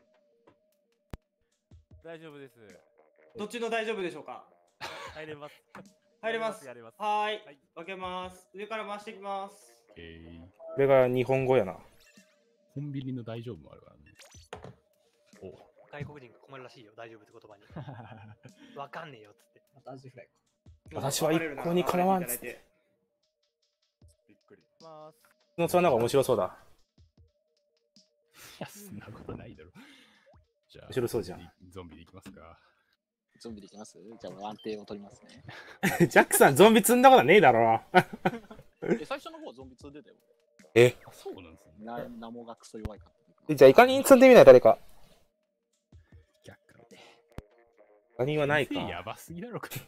大丈夫です。 どっちの大丈夫でしょうか？ 入れます。 入れます。 やります。 はーい。分けます。上から回していきます。 これが日本語やな。 コンビニの大丈夫もあるからね。お外国人が困るらしいよ、大丈夫って言葉に。わかんねえよっつって。 またアジフライか。 私は一向にかなわんっつって。 びっくり。 ます。 そのツアーなんか面白そうだ。 いや、そんなことないだろ。じゃあ、 面白そうじゃん。 ゾンビでいきますか。 ゾンビできます？じゃあ、安定を取りますね。 ジャックさん、ゾンビ積んだことねえだろ。 最初の方ゾンビ2出たよ。 え、 そうなんですね。 ナモがクソ弱いかった。 じゃあ、イカに積んでみない誰か。 逆からね。 イカにはないか。 やばすぎだろ、これ。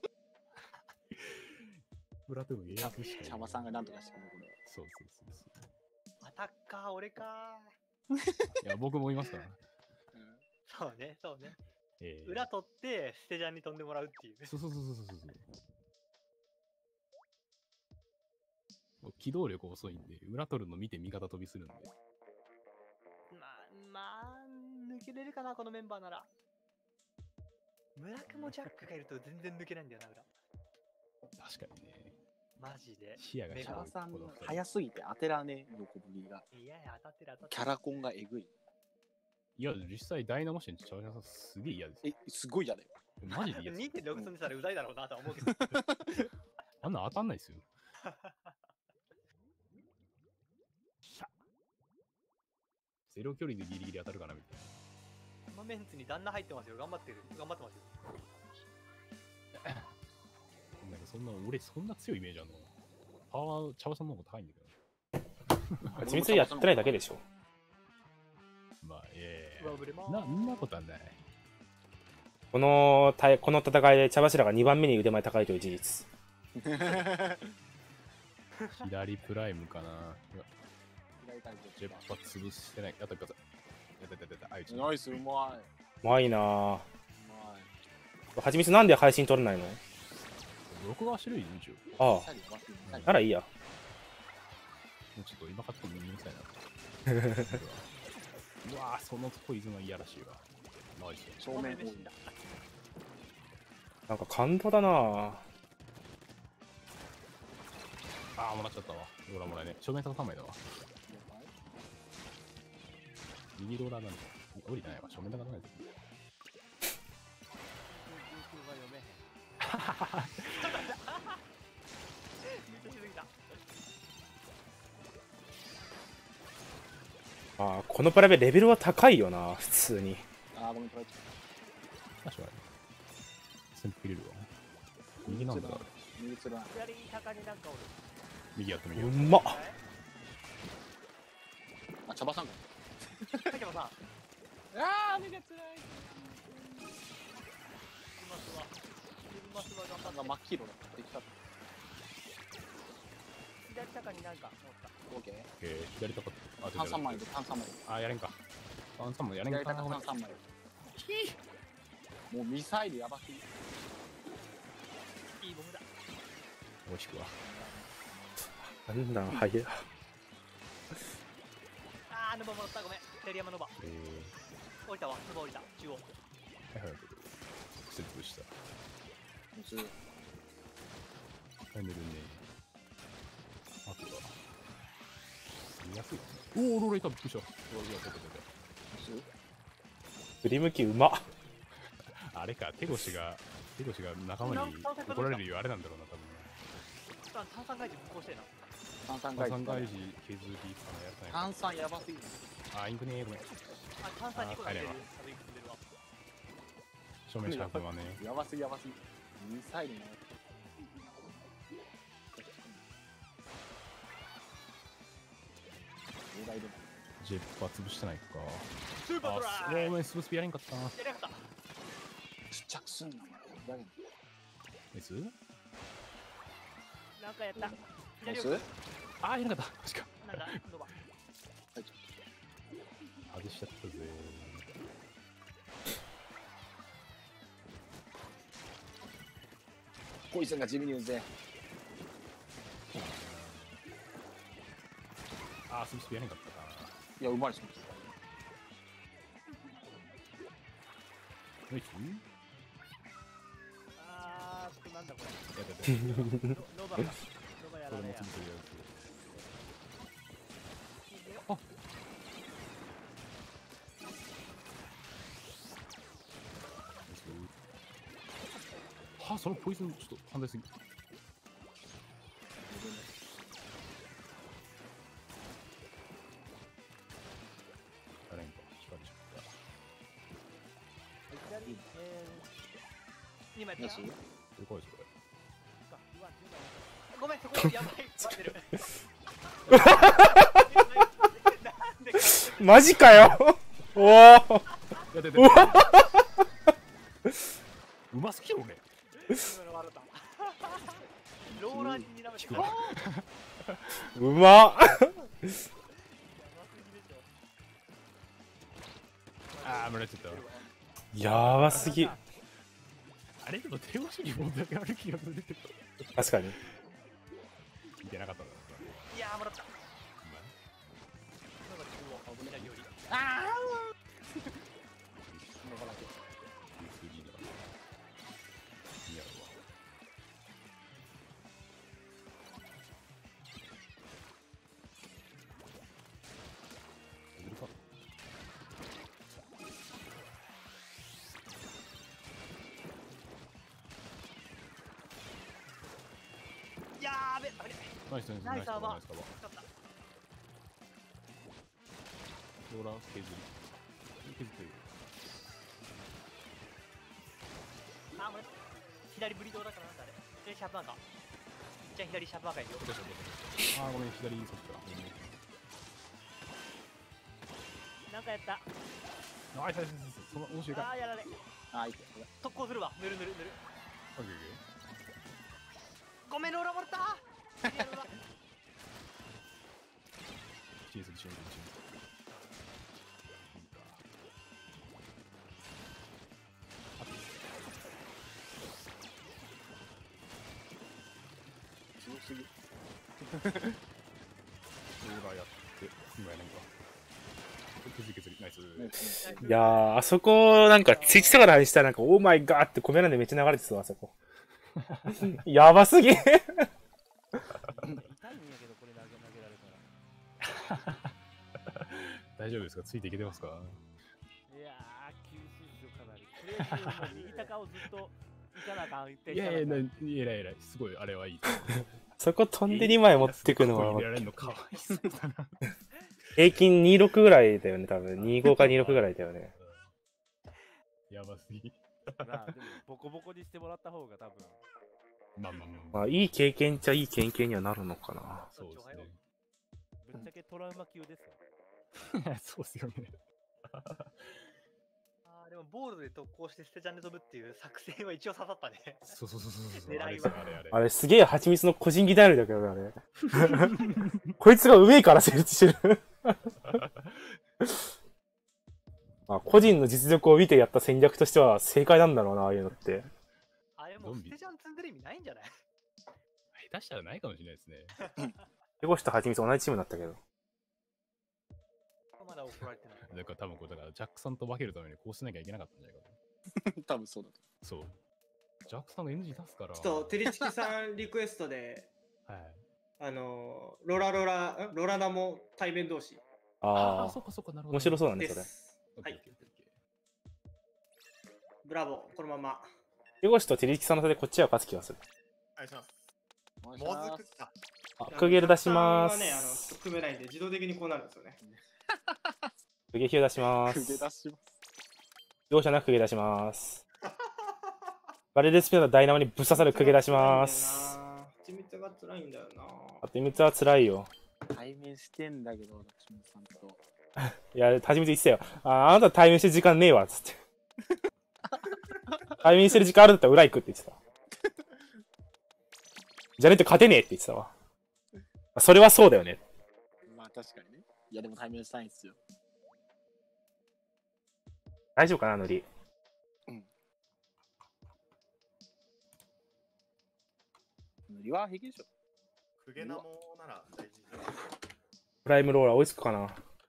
裏との予約しか。 シャマさんがなんとかしてくれる。 そう。 またか、俺か。 いや、僕もいますから。 そうね。裏取って、捨てジャンに飛んでもらうっていう。 そう。機動力遅いんで、裏取るの見て味方飛びするんで。 まあ、抜けれるかな、このメンバーなら。村雲ジャックがいると全然抜けないんだよな、裏。 確かにね。 マジで。 視野がシャマさん、早すぎて当てらねえ、横振りが。 いや、当たってる。 キャラコンがえぐい。 いや、実際ダイナモシンチャージャーさんすげえ嫌です。 すごい嫌だよ。 マジで嫌です。 2.6 積んでたらうざいだろうなとは思うけど。 あんな当たんないですよ。ゼロ距離でギリギリ当たるかなみたいな。 このメンツに旦那入ってますよ。頑張ってますよ。 なんかそんな強いイメージあるの？パワー、チャワさんの方が高いんだけど。 はちみつやってないだけでしょ。 まあ、んなことはない。 この戦いで茶柱が2番目に腕前高いという事実。 左プライムかな。ジェッパ潰してない。やったください。 ナイス、うまい。 うまいなぁ。はちみつなんで配信撮れないの？ 録画してるよ、一応。ああ。ならいいや。 もうちょっと今買ってもめんどくさいな。うわぁ、そのポイズンは嫌らしいわ。ナイス。 正面多い。 なんか感動だな。 ああ、もらっちゃったわ。ローラーもらえね。正面3枚だわ。右ローラーなんだ。降りてないわ。正面だからないです。 ああ、このプラベレベルは高いよな、普通に。 あー、ごめん、取られちゃっあ、しょうがない。先入れるわ。右なんだろう。 た。右つらん。 左高になんかおる。 右やって右うやって。 まっ。 あ、茶葉さんか。 だけどさ、 あー、目がつらい。 今すわ頑なんか張って。 真っ黄色だ。できた。 左高になんか持った。 オッケー。 左とか。あ、 炭酸枚で、炭酸枚で。 あ、やれんか。炭酸もやれんか。 左高炭酸枚で。もうミサイルやばすぎ。 いいボムだ。 美味しくは。 なんだ、早い。 あー、ヌバもらった。ごめん。左山ヌバ。降りたわ。ヌバ降りた。中央。 はいはい。癖潰した。 普通。 はい、寝るね。あとは。見やすい。おー、ローラーいた。びっくりした。ローラーいた。 普通。 振り向きうまっ。 あれか、手越が仲間に怒られるよ、あれなんだろうな、多分。 炭酸外事無効してえな。 炭酸炭酸外外事削りかな、やったんや。 炭酸やばすぎる。 あ、インクねー、ごめん。 あ、炭酸2個出てる。 あ帰れば多分いくつ出るわ。 正面シャープはね。 やばすぎやばすぎ。ミサイルの。大台でも。 ジェッパー潰してないか。 スーパートライ。 ごめん、スブスピやれんかったな。 やりやがった。 ちっちゃくすんな。だけど。 ナイスなんかやった。 ナイ左ス。 あー、やらなかった。確か。 なんだ、ノバ。 外しちゃったぜ。 ポイズンが地味にうぜ。 あー、スブスピやれんかったか。 いや、うまいっすね。 ナイスあー、なんだこれ。 やったやった。 ノバか。ノバやこれもらねえや。 潰せるやつ。はあ、そのポイズンちょっと反対すぎ。やれんか、光っちゃった。 左、今やった。 ナイス。 でかいそれ。 ごめん、そこやばい。待ってる。なんでマジかよ。おお。 やってうますぎる俺。 今の笑った。ローラーに睨めてた。 うまっ。 あー、もらっちゃったわ。 やばすぎ。 あれでも手押しに問題がある気がする。 確かに。 見てなかったんだ。 いやー、もらった。やーべ、あれ。 ナイスナイスナイスサーバー。 ナイスサーバー。 勝った。 ローラー削り。削ってる。 あー、もらった。左ブリドーだからなんだあれ。左シャープバンカー。じゃあ左シャープバンカーいるよ。 あー、ごめん、左そっちか。 なんかやった。 あー、いたいたいた。その面白いか。 あー、やられ。 あ、いい。 特攻するわ。ぬるぬるぬる。 オッケーオッケごめん、ローラーもらったー。 ー。チーズチーズチーズ。 強すぎ。 ローラーやって、今やねんか。 削り削り、ナイス。 いやー、あそこ、なんか、ツイッチとかで話したら、なんか、オーマイガーってコメ欄でめっちゃ流れてたわ、あそこ。やばすぎ。 痛いんやけど、これ投げられたら。 大丈夫ですか？ついていけてますか？ いやー、厳しいですよ、かなり。とりあえず、右高をずっと行かなあかん。 いやいや、偉い偉い。すごい、あれはいい。 そこ飛んで2枚持ってくのはここに入れられるのかわいそうだな。 平均26ぐらいだよね、多分。25か26ぐらいだよね。 やばすぎ。 まあ、でも、ボコボコにしてもらった方が多分。 まあまあまあ。 まあ、いい経験っちゃいい経験にはなるのかな。 そうですね。 ぶっちゃけトラウマ級ですよ。 そうっすよね。 でもボールで特攻して捨てちゃんで飛ぶっていう作戦は一応刺さったね。 そうそうそうそう。 狙いはあれすげえ蜂蜜の個人技頼りだけどね、あれ。こいつが上から成立してる。まあ、個人の実力を見てやった戦略としては正解なんだろうな、ああいうのって。 あれもう捨てちゃん積んでる意味ないんじゃない？ 下手したらないかもしれないですね。 手越しと蜂蜜同じチームだったけど。 まだ怒られてない。 だから多分これだからジャックさんと分けるためにこうしなきゃいけなかったんじゃないかな。 多分そうだと。 そう。ジャックさんが NG 出すから。 ちょっと、テリチキさんリクエストで、 はい。 ロラナも対面同士。 ああ、 そっかそっか、なるほど。 面白そうだね、それ。 はい。ブラボー、このまま。 手越しとテリチキさんの差でこっちは勝つ気がする。 お願いします。もずくった。 あ、クゲル出しまーす。 はね、ちょっと組めないんで、自動的にこうなるんですよね。 クゲヒュー出しまークゲす。 出します。 容赦なくクゲ出します。バレルスピナーダイナモにぶっ刺さるクゲ出します。 蜂蜜が辛いんだよな。 蜂蜜は辛いよ。 対面してんだけど、ラクシムさんと。 いや、蜂蜜言ってたよ。あなた対面してる時間ねえわ、つって。対面してる時間あるんだったら裏行くって言ってた。じゃねえと勝てねえって言ってたわ。それはそうだよね。 まあ確かにね。いやでも対面したいんですよ。 大丈夫かな、ノリ。 ノリは平気でしょ。 クゲナモなら大事じゃない。 プライムローラー追いつくかな。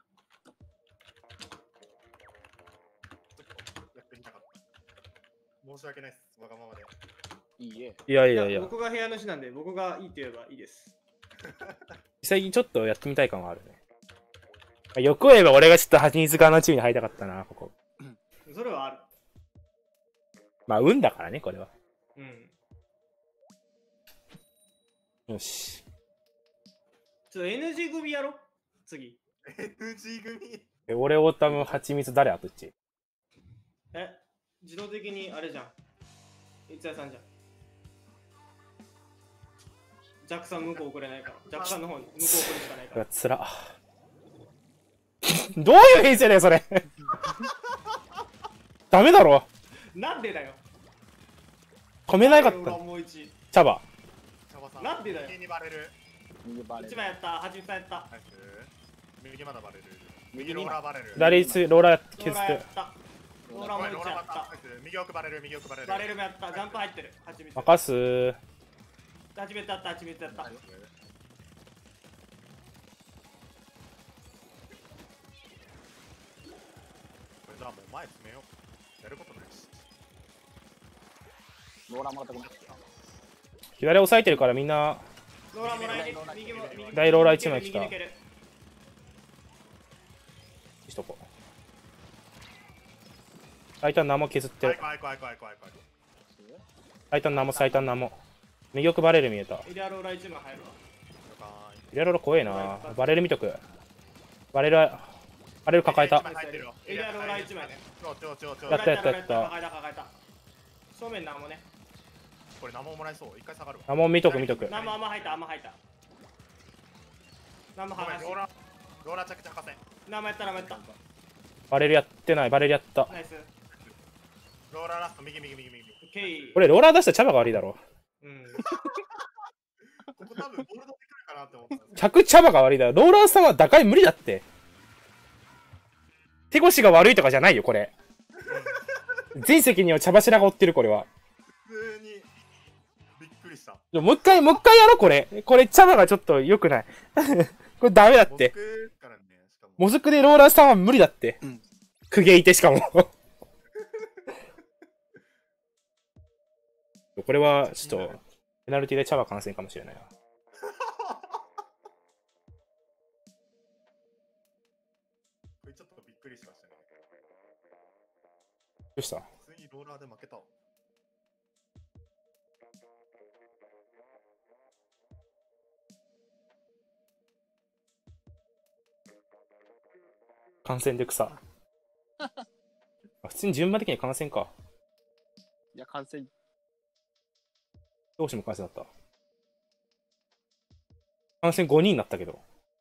申し訳ないです。わがままで。 いいえ。 いやいやいや。 僕が部屋の主なんで、僕がいいと言えばいいです。 最近ちょっとやってみたい感はあるね。欲を言えば俺がちょっと蜂蜜側のチームに入りたかったな、ここ。 それはある。 まあ、運だからね、これは。 うん。 よし。 ちょっと NG 組やろ次。 NG 組俺を多分蜂蜜誰あとっち。 自動的にあれじゃん。いつやさんじゃん。ジャックさん向こう送れないから。ジャックさんの方に向こう送るしかないから。 つら。どういう編成だよ、それ。ダメだろ。 なんでだよ。 止めなかった。 もう一。 茶葉。 なんでだよ。 右にバレる。 一枚やった。蜂蜜さんやった。 右まだバレる。右ローラーバレる。 左ローラー削って。 ローラーも一やった。 右奥バレる、右奥バレる。 バレルもやった。ジャンプ入ってる。蜂蜜。 任す。 蜂蜜やった。蜂蜜やった。 これだ、もう前詰めよう。やることないし。 ローラーもらったごめん。 左押さえてるからみんな。 ローラーもらえる。右も。 大ローラー1枚来た。しとこう。最短何も削ってる。最短何も最短何も。右奥バレル見えた。 イリアローラ1枚入るわ。 イリアローラ怖えな。バレル見とく。バレル抱えた。 イリアローラ1枚ね。 やったやったやった。 抱えた。正面何もね。 これ何ももらえそう。一回下がるわ。 何も見とく見とく。 何も入った。何も剥がし。 ローラー着地博士。 何もやった。 バレルやってない。バレルやった。 ナイス。 ローラーラスト、右。 これローラー出した茶葉が悪いだろ。 うん。 ここ多分ボールドで来るかなって思った。 客茶葉が悪いだろ。ローラーさんは打開無理だって。手越しが悪いとかじゃないよ、これ。全席には茶柱が追ってる、これは。 普通にびっくりした。 もう一回やろ、これ。これ茶葉がちょっと良くない。これダメだって。 もずくでローラーさんは無理だって。 うん。 公家いてしかも。これは、ちょっと、ペナルティで茶葉感染かもしれないな。 これちょっとびっくりしましたね。 どうした？ 普通にローラーで負けた。 感染で草。普通に順番的に感染か。 いや、完成。 どうしても感染だった。感染5人になったけど。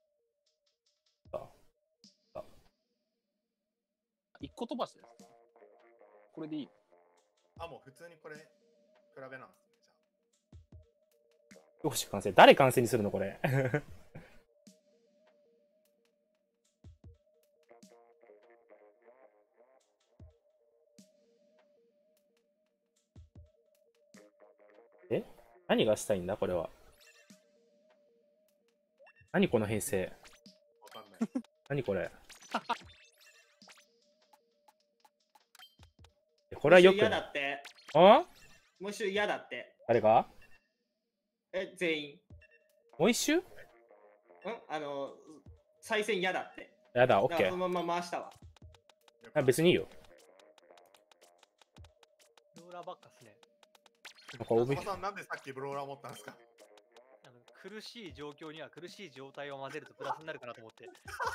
一個飛ばしです。これでいい。 あ、もう普通にこれ、比べなんですね、じゃどうして感染？誰感染にするのこれ。え？何がしたいんだこれは。何この編成。 わかんない。 何これ。これはよく嫌ない。 だって。 あ？ もう一周嫌だって。 誰が？ 全員。 もう一周？ 再戦嫌だって。 やだ、オッケだからそのまま回したわ。 ー。別にいいよ。 ローラーばっかっすね。 なんか帯中間さん、なんでさっきブローラー持ったんですか？ 苦しい状況には苦しい状態を混ぜるとプラスになるかなと思って。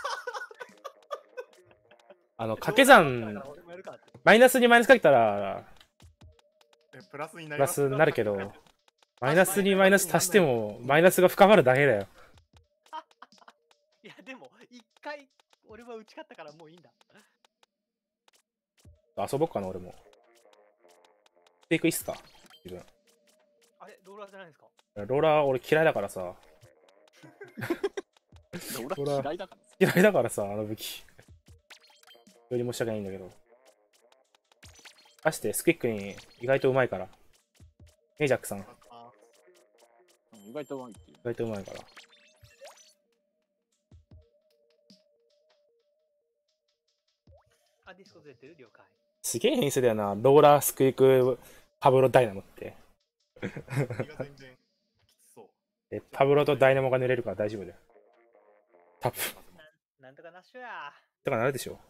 掛け算、マイナスにマイナスかけたら、 プラスになプラスになるけど、マイナスにマイナス足しても、マイナスが深まるだけだよ。 いや、でも、一回、俺は打ち勝ったからもういいんだ。 遊ぼっかな、俺も。テイクいいっすか自分。 あれ、ローラーじゃないですか？ ローラー俺嫌いだからさ。 ローラー嫌いだから。 嫌いだからさ、あの武器。より申し訳ないんだけど。出して、スクイックに意外とうまいから。ジャックさん。 意外とうまいっていう。 意外とうまいから。 あ、ディスコズ出てる？了解。 すげえ編成だよな。ローラー、スクイック、パブロ、ダイナモって。パブロとダイナモが濡れるから大丈夫だよ。タップ。 なんとかなっしょや。 とかなるでしょ。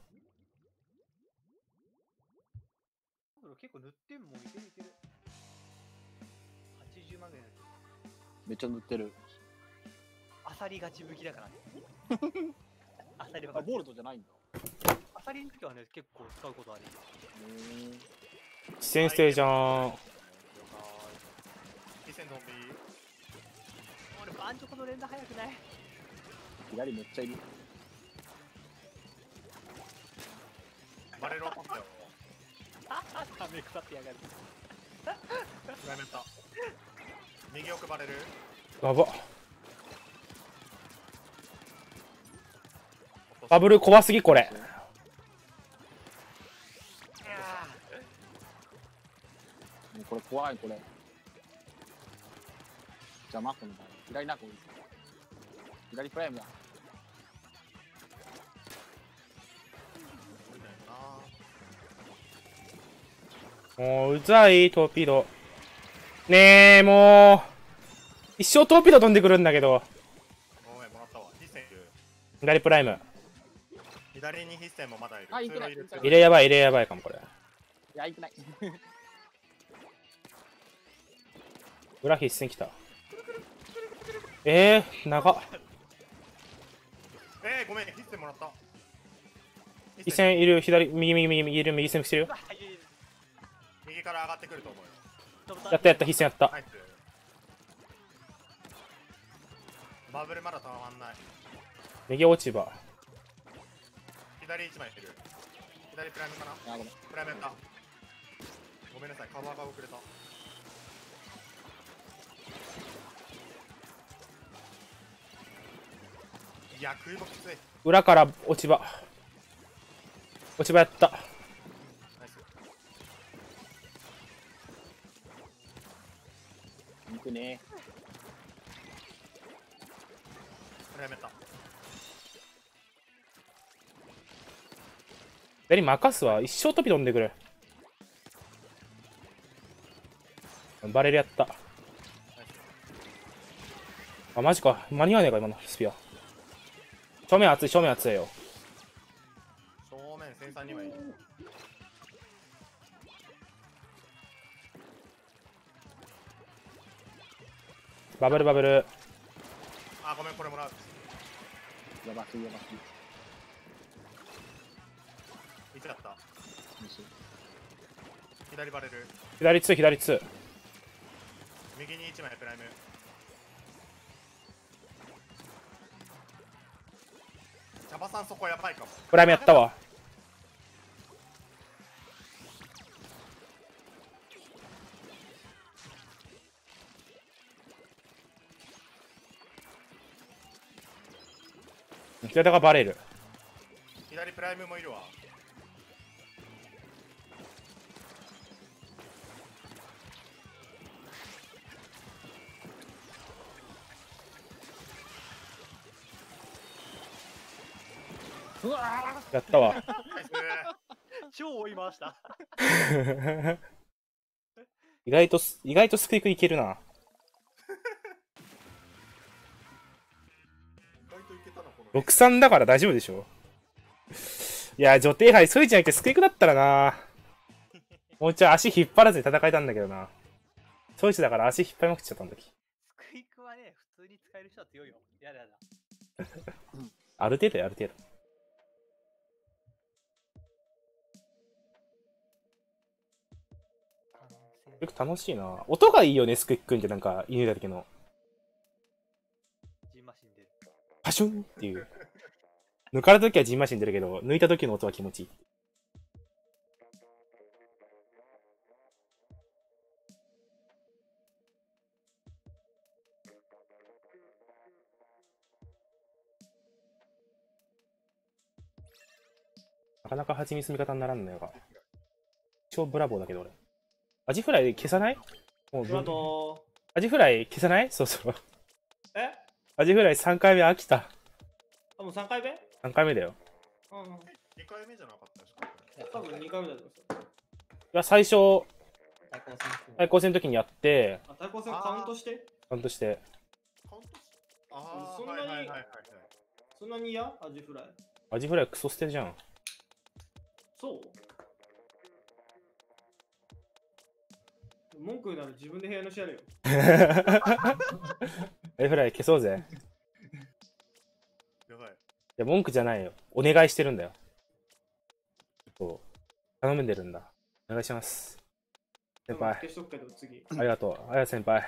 結構塗ってんもん、いけるいける。80万ぐらい塗ってる。 めっちゃ塗ってる。 アサリガチ武器だからね。アサリはボールドじゃないんだ。 アサリの時はね、結構使うことある。 先生じゃん。 俺、バンチョコの連打早くない？ 左めっちゃいる。 バレロ取ったよ。 ため腐ってやがる。 やめた。右奥バレる。 やば。バブル怖すぎこれ。 これ怖いこれ。邪魔この場合。左なこいつ。左プライムだ。 もううざいトーピード。ねえもう一生トーピード飛んでくるんだけど。 ごめんもらったわ。ヒッセンいる。 左プライム。 左にヒッセンもまだいる。 あ、いくない。 入れやばい入れやばいかもこれ。 いやいくない。 裏必戦来た。長っ。 ごめん、ヒッセンもらった。 必戦いる、左、右いる、右戦してるよ。 右から上がってくると思うよ。 やった、必戦やった。 バブルまだたまんない。 右落ち葉。 左1枚いる。左プライムかな？プライムやった。ごめんなさい、カバーが遅れた。いや、食いもきつい。 裏から落ち葉。落ち葉やった。 ナイス。 いくね。 プライムやった。 左任すわ。一生飛び飛んでくる。バレルやった。あ、マジか。間に合わねえか、今のスピア。正面熱い、正面熱いよ。 正面戦3にはいい。 バブルバブル。 あ、ごめん、これもらう。 やばすぎやばすぎ。 いつだった。左バレる。 左2、左2。 右に1枚プライム。茶葉さんそこやばいかも。 プライムやったわ。左がバレる。 左プライムもいるわ。 うわやったわ。 ナイス超追い回した。 意外とスクイクいけるな。 意外といけたな、この。 6-3だから大丈夫でしょ。いや、女帝杯、そういうんじゃなくてスクイクだったらな。もうちょい足引っ張らずに戦えたんだけどな。そういつだから足引っ張りまくっちゃったんだ時。 スクイックはね、普通に使える人は強いよ。やだやだ。 ある程度や、ある程度。よく楽しいな。音がいいよね、スクイックンってなんか、犬だ時の。 ジンマシン出る。 パシュンっていう。抜かれた時はジンマシン出るけど、抜いた時の音は気持ちいい。なかなか蜂蜜味方にならんのよが。超ブラボーだけど俺。アジフライ消さない？もうアジフライ消さない？そうそう。 え？ アジフライ3回目飽きた。 あ、もう3回目？ 3回目だよ。 うん。 2回目じゃなかったですか。 多分2回目だと思います。 いや、最初、対抗戦の時にやって、 あ、対抗戦カウントして？ カウントして。 カウントしああ、 そんなにはいはいはいはい。 そんなに嫌？アジフライ。 アジフライクソ捨てじゃん。 そう？文句なら自分で部屋のしやるよ。 アジフライ消そうぜ。 やばい。 いや、文句じゃないよ。お願いしてるんだよ。そう。頼んでるんだ。お願いします。先輩。 消しとくけど次。 ありがとう。ありがとう先輩。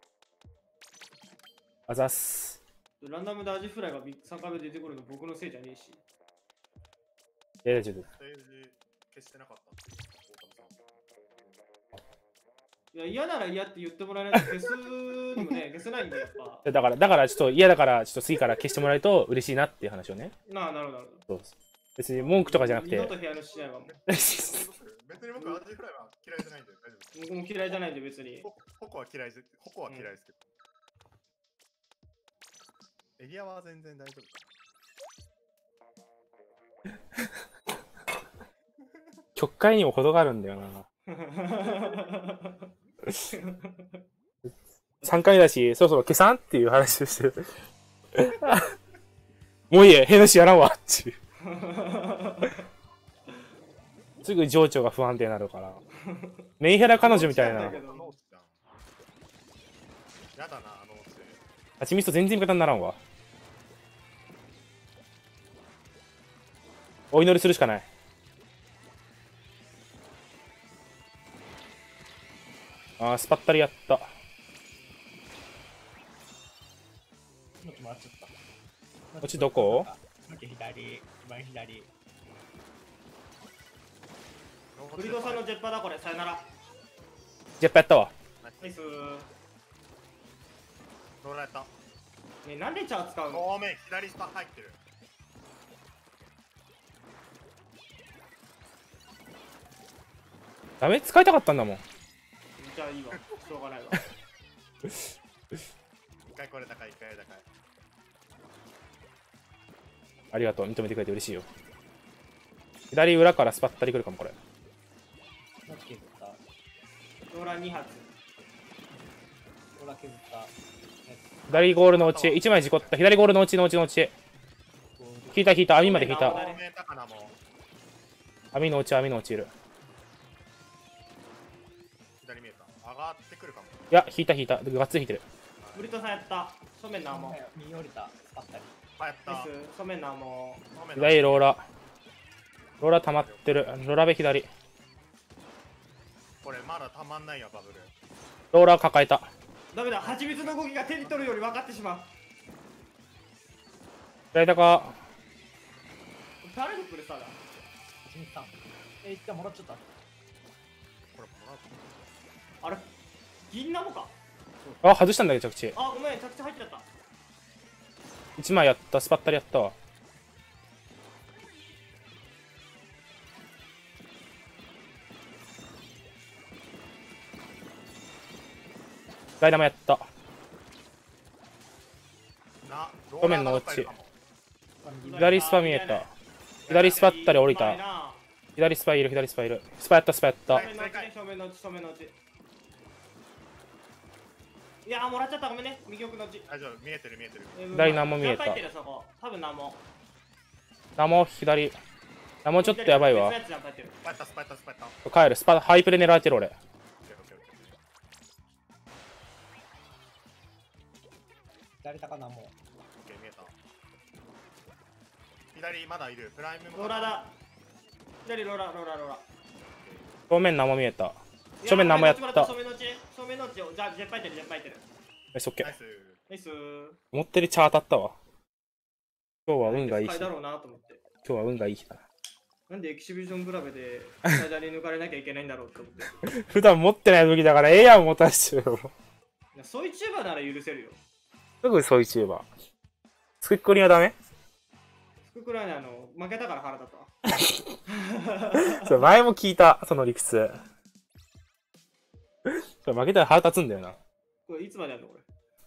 あざっす。 ランダムでアジフライが3回目出てくるの僕のせいじゃねえし。 大丈夫。 ステージ消してなかった。 いや、嫌なら嫌って言ってもらえないと消すにもね、消せないんで、やっぱ。 だからちょっと嫌だからちょっと次から消してもらえると嬉しいなっていう話をね。 なるほど。 そう別に文句とかじゃなくて。 二度と部屋のしないわもん。 別に僕アジフライは嫌いじゃないんで大丈夫です。 僕も嫌いじゃないんで別に。 ホコは嫌いです。ホコは嫌いですけど。エリアは全然大丈夫。 曲解にも程があるんだよな。3回だし、そろそろ消さんっていう話をしてる。もういいや、変なしやらんわっていう。すぐ情緒が不安定になるから。メンヘラ彼女みたいな。 やだな、 蜂蜜と全然味方にならんわ。お祈りするしかない。あー、スパッタリやった。 もっと回っちゃった。 こっちどこ？ 左、一番左。 ブリドさんのジェッパーだこれ、さよなら。 ジェッパやったわ。 ナイス。 ローラやった。 ね、なんでチャー使うの？ ごめん、左スパ入ってる。 ダメ？使いたかったんだもん。 じゃあいいわ、しょうがないわ。 一回これ高い、一回高い。 ありがとう、認めてくれて嬉しいよ。 左裏からスパッタリ来るかも、これ。 もう削った。 ローラ2発。 ほら削った。 左ゴールのうち、1枚事故った。左ゴールのうちのうちのうち。引いた引いた、網まで引いた。網のうち、網のうちいる。 左見えた。上がってくるかも。 いや、引いた引いた。がっつり引いてる。 ブリトさんやった。正面のも。 右降りた。あったり。 あ、やった。 正面のも。 左ローラ。ローラ溜まってる。ローラベ左。 これまだたまんないよ、バブル。 ローラ抱えた。 ダメだ、蜂蜜の動きが手に取るより分かってしまう。 左高。 誰のプレッサーだ。 蜂蜜さん。一旦もらっちゃった。 これもらうあれ銀ナモか。 あ、外したんだけど着地。 あ、ごめん、着地入っちゃった。 1枚やった。スパッタリやったわ。ダイナモやった。正面のうち。左スパ見えた。左スパったり降りた。左スパいる、左スパいる。スパやった、スパやった。 正面のうち、正面のうち。いやー、もらっちゃった、ごめんね。右奥のうち。 大丈夫、見えてる見えてる。 左ナモ見えた。 多分ナモ。 ナモ左。ナモちょっとやばいわ。 スパやったスパやったスパやった。 帰る、スパ、ハイプレ狙われてる俺。 左高なもう。 見えた。左まだいる。プライムローラだ。左ローラ、ローラ、ローラ。 正面ナモ見えた。正面ナモやった。 正面のうち、正面のうち。じゃあ、ジェッパイてる、ジェッパイてる。 ナイスオッケー。 ナイス。 ナイス。 思ってるチャー当たったわ。今日は運がいい日。 だろうなと思って。 今日は運がいい日だな。 なんでエキシビジョンブラベでスタジャに抜かれなきゃいけないんだろうって思って。 普段持ってない武器だからええやん持たしてよ。 ソイチューバーなら許せるよ。 すぐソイチューバー。スクックリはダメ？ スクックライナー負けたから腹立った。 それ前も聞いた、その理屈。それ負けたら腹立つんだよな。 これいつまでやるのこれ。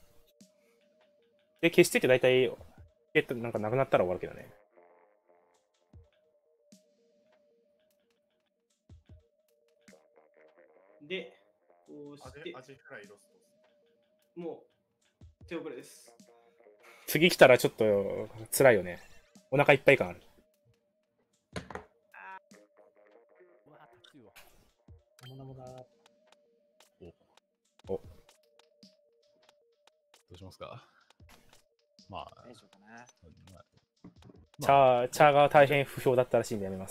で、消してて大体、なんかなくなったら終わるけどね。 で、こうして、もう手遅れです。 次来たらちょっと辛いよね。お腹いっぱい感ある。 うわ、高いわ。 お。どうしますか。まあ、 大丈夫かな。 チャーが大変不評だったらしいんでやめます。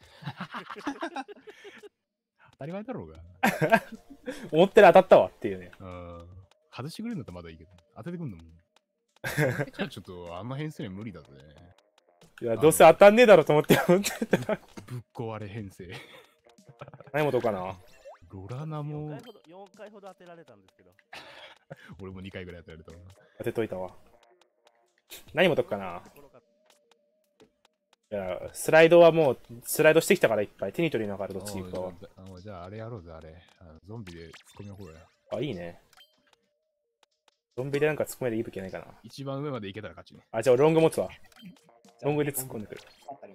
当たり前だろうが。 思ってる当たったわっていうね。 外してくれるんだったらまだいいけど、当ててくんのも。じゃあちょっとあんな編成に無理だぜ。 いや、どうせ当たんねえだろうと思って思ってたら。 ぶっ壊れ編成。 何もどうかな。 ロラナも。 4回ほど当てられたんですけど。 俺も2回ぐらい当てられたわ。 当てといたわ。何もどっかな。いや、スライドはもう、スライドしてきたからいっぱい。手に取りながらどっち行くかは。 じゃああれやろうぜ、あれ。ゾンビで突っ込みの方や。 あ、いいね。ゾンビでなんか突っ込めでいい武器ないかな。 一番上まで行けたら勝ちね。 あ、じゃあロング持つわ。ロングで突っ込んでくる。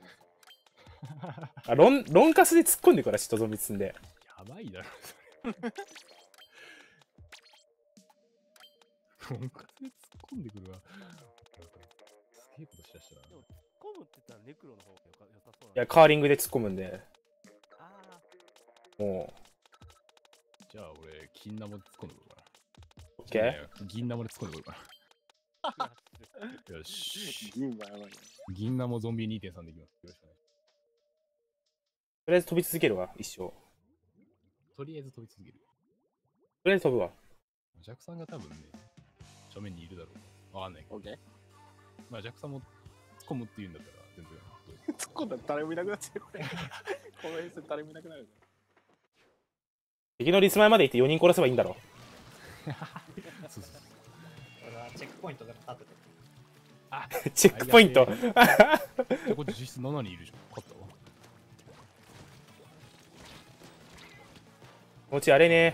あ、ロンカスで突っ込んでくるから、ちょっとゾンビ積んで。 やばいだろ、ロンカスで突っ込んでくるわ。すげえことしだしたな。 でも突っ込むって言ったらネクロの方が良さそうな。 いや、カーリングで突っ込むんで。もう。 じゃあ俺、金ナモで突っ込んでくるから。 オッケー？ 銀ナモで突っ込んでくるから。よし。 銀はやばいね。 銀ナモゾンビ 2.3 でいきます。よろしくお願いします。 とりあえず飛び続けるわ、一生。 とりあえず飛び続ける。 とりあえず飛ぶわ。 ジャクさんが多分ね、正面にいるだろう。わかんないけど。 オッケー。 まあ、ジャクさんも突っ込むって言うんだったら、全然。 突っ込んだら誰もいなくなっちゃう。この辺線誰もいなくなる。 敵のリス前まで行って4人殺せばいいんだろ。 そうそう。 俺はチェックポイントで立てて。 あ、チェックポイント。 こっち実質7人いるじゃん。勝ったわ。 もちあれね。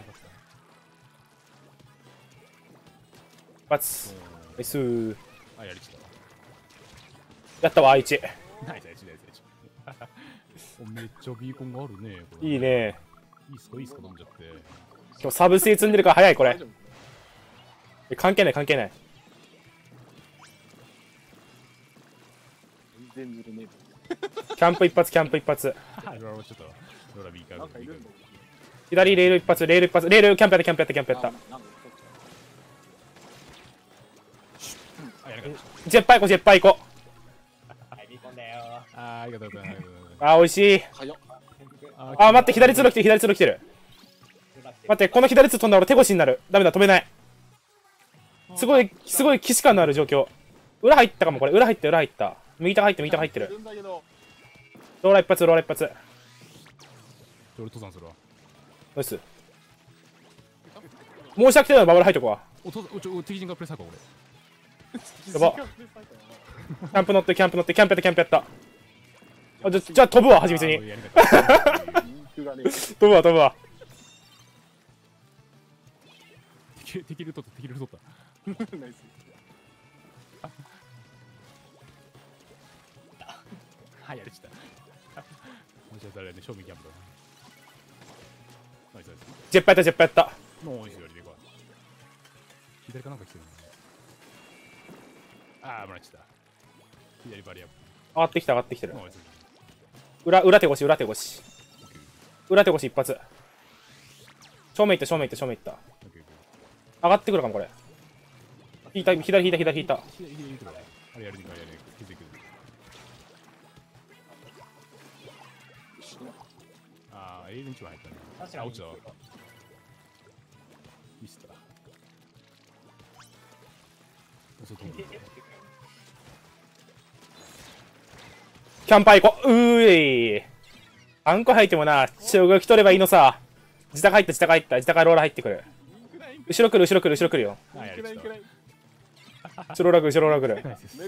バツ。ナイスー。 あ、やりちったわ。 やったわ、1。 ナイス、ナイス、ナイス。 めっちゃビーコンがあるね。これいいね。 いいっすか、いいっすか、飲んじゃって。 今日サブスイ積んでるから早い、これ。関係ない、関係ない。 全然見れねキャンプ一発、キャンプ一発。 ローラちょっと、ローラビーカーなんかいるんだ左レール一発、レール一発、レールキャンプやった、キャンプやった、キャンプやった。ジェッパー行こう、ジェッパー行こう。 はい、ビーコンだよ。 ありがとうございます。 あー、美味しい。あー、待って、左通路来てる、左通路来てる。待って、この左通路飛んだら俺手越しになる。ダメだ、飛べない。すごい既視感のある状況。裏入ったかも、これ。裏入った、裏入った。右手が入ってる、右手が入ってる。ローラ一発、ローラ一発。 俺登山するわ。 ナイス。もう下来てるのバブル入っとこわ。 敵陣がプレサーか、俺。 やば。キャンプ乗って、キャンプ乗って、キャンプやった、キャンプやった。あ、じゃあ飛ぶわ、はじめつに。飛ぶわ、飛ぶわ。 敵ル取った、敵ル取った。ナイス。はい、やれちゃった。もしかしたらね、正面キャンプだな。ナイスナイス。 ジェッパーやった、ジェッパーやった。 もういいよ、リベコ。左かなんか来てるな。ああ、もらっちゃった。左バリア。 上がってきた、上がってきてる。 ナイス。 裏手越し、裏手越し。裏手越し一発。正面行った、正面行った、正面行った。上がってくるかも、これ。引いた、左引いた、左引いた。 あれやるね、あれやるね。気づく。ああ、エイルンチは入ったね。あ、落ちたわ。ミスった。 キャンパー行こう。うい。あんこ入ってもな、動き取ればいいのさ。自宅入った、自宅入った、自宅ローラ入ってくる。後ろ来る、後ろ来る、後ろ来るよ。後ろラグ、後ろラグる。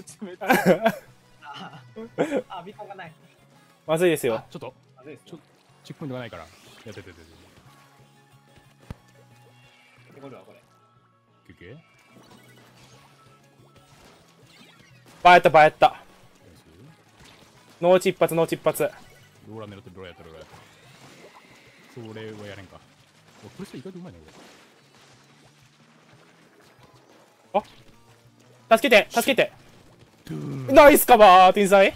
あ、ビーコンがない。 まずいですよ。 ちょっと、チェックポイントがないから。やって。 これはこれ。 バーやった、バーやった。ノーチ一発、ノーチ一発。 ローラ狙ってる、ローラやった、ローラやった。それはやれんか。これ意外とうまいね、 あ、助けて、助けて。ナイスカバー、天才。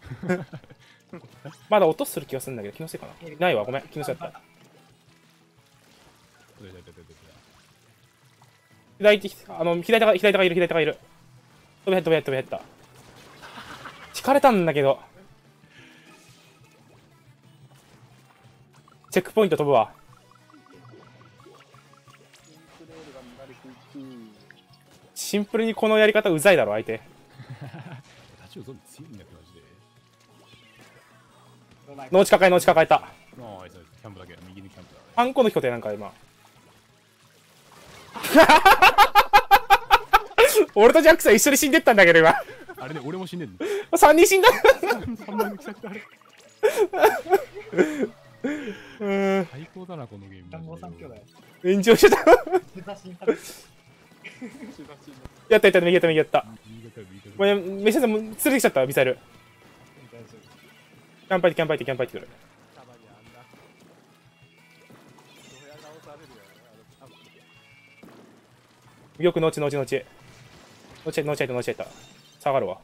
まだ音する気がするんだけど、気のせいかな。ないわ、ごめん、気のせいだった。左手がいる、左手がいる。飛び減った、飛び減った、飛び減った。引かれたんだけど。チェックポイント飛ぶわ。シンプルにこのやり方うざいだろ、相手。 立ち強いんだけど、マジで。 農地抱え、農地抱えた。 ああ、キャンプだけ、右にキャンプだ。 パンコの拠点なんか今。俺とジャックさん一緒に死んでったんだけど今。 あれね、俺も死んでんの。 3人死んだ。 最高だな、このゲーム。 炎上してた。やったやった、右やった、右やった。ごめん、メシャさんも連れてきちゃった、ミサイル。キャンパイティ、キャンパイティ、キャンパイティくる。よく、後。下がるわ。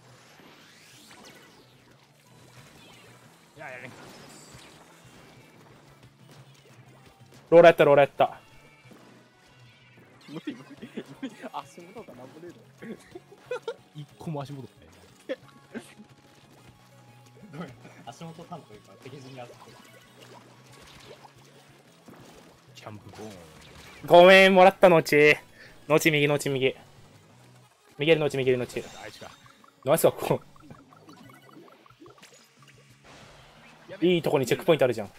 ローラやった、ローラやった。 足元がなんぼ出る一個も足元がね。 足元担当いうか、敵陣にあって。 キャンプボーン。 ごめん、もらったのち。のち右、のち右。右のち、右のち。ナイスか、ここ。いいとこにチェックポイントあるじゃん。キ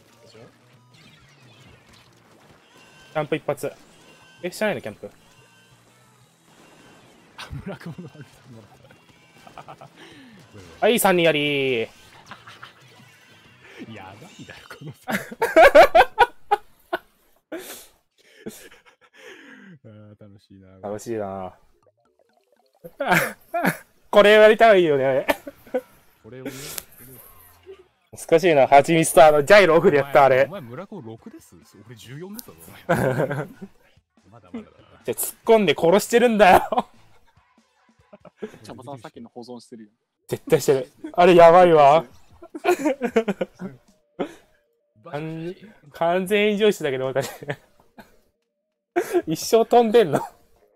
ャンプ一発。知らないの、キャンプ。 村雲のある。 はい、3人やりー。 やばいだろ、この楽しいな。 楽しいな。これやりたいよね。 これをね、 難しいな、ハチミツとジャイロオフでやったあれお。前、村子6です。俺14ですぞ、お前。まだまだだな。 じゃ突っ込んで殺してるんだよ。 茶葉さんさっきの保存してるよ。 絶対してる。あれやばいわ。完全異常視だけど、私。一生飛んでんの。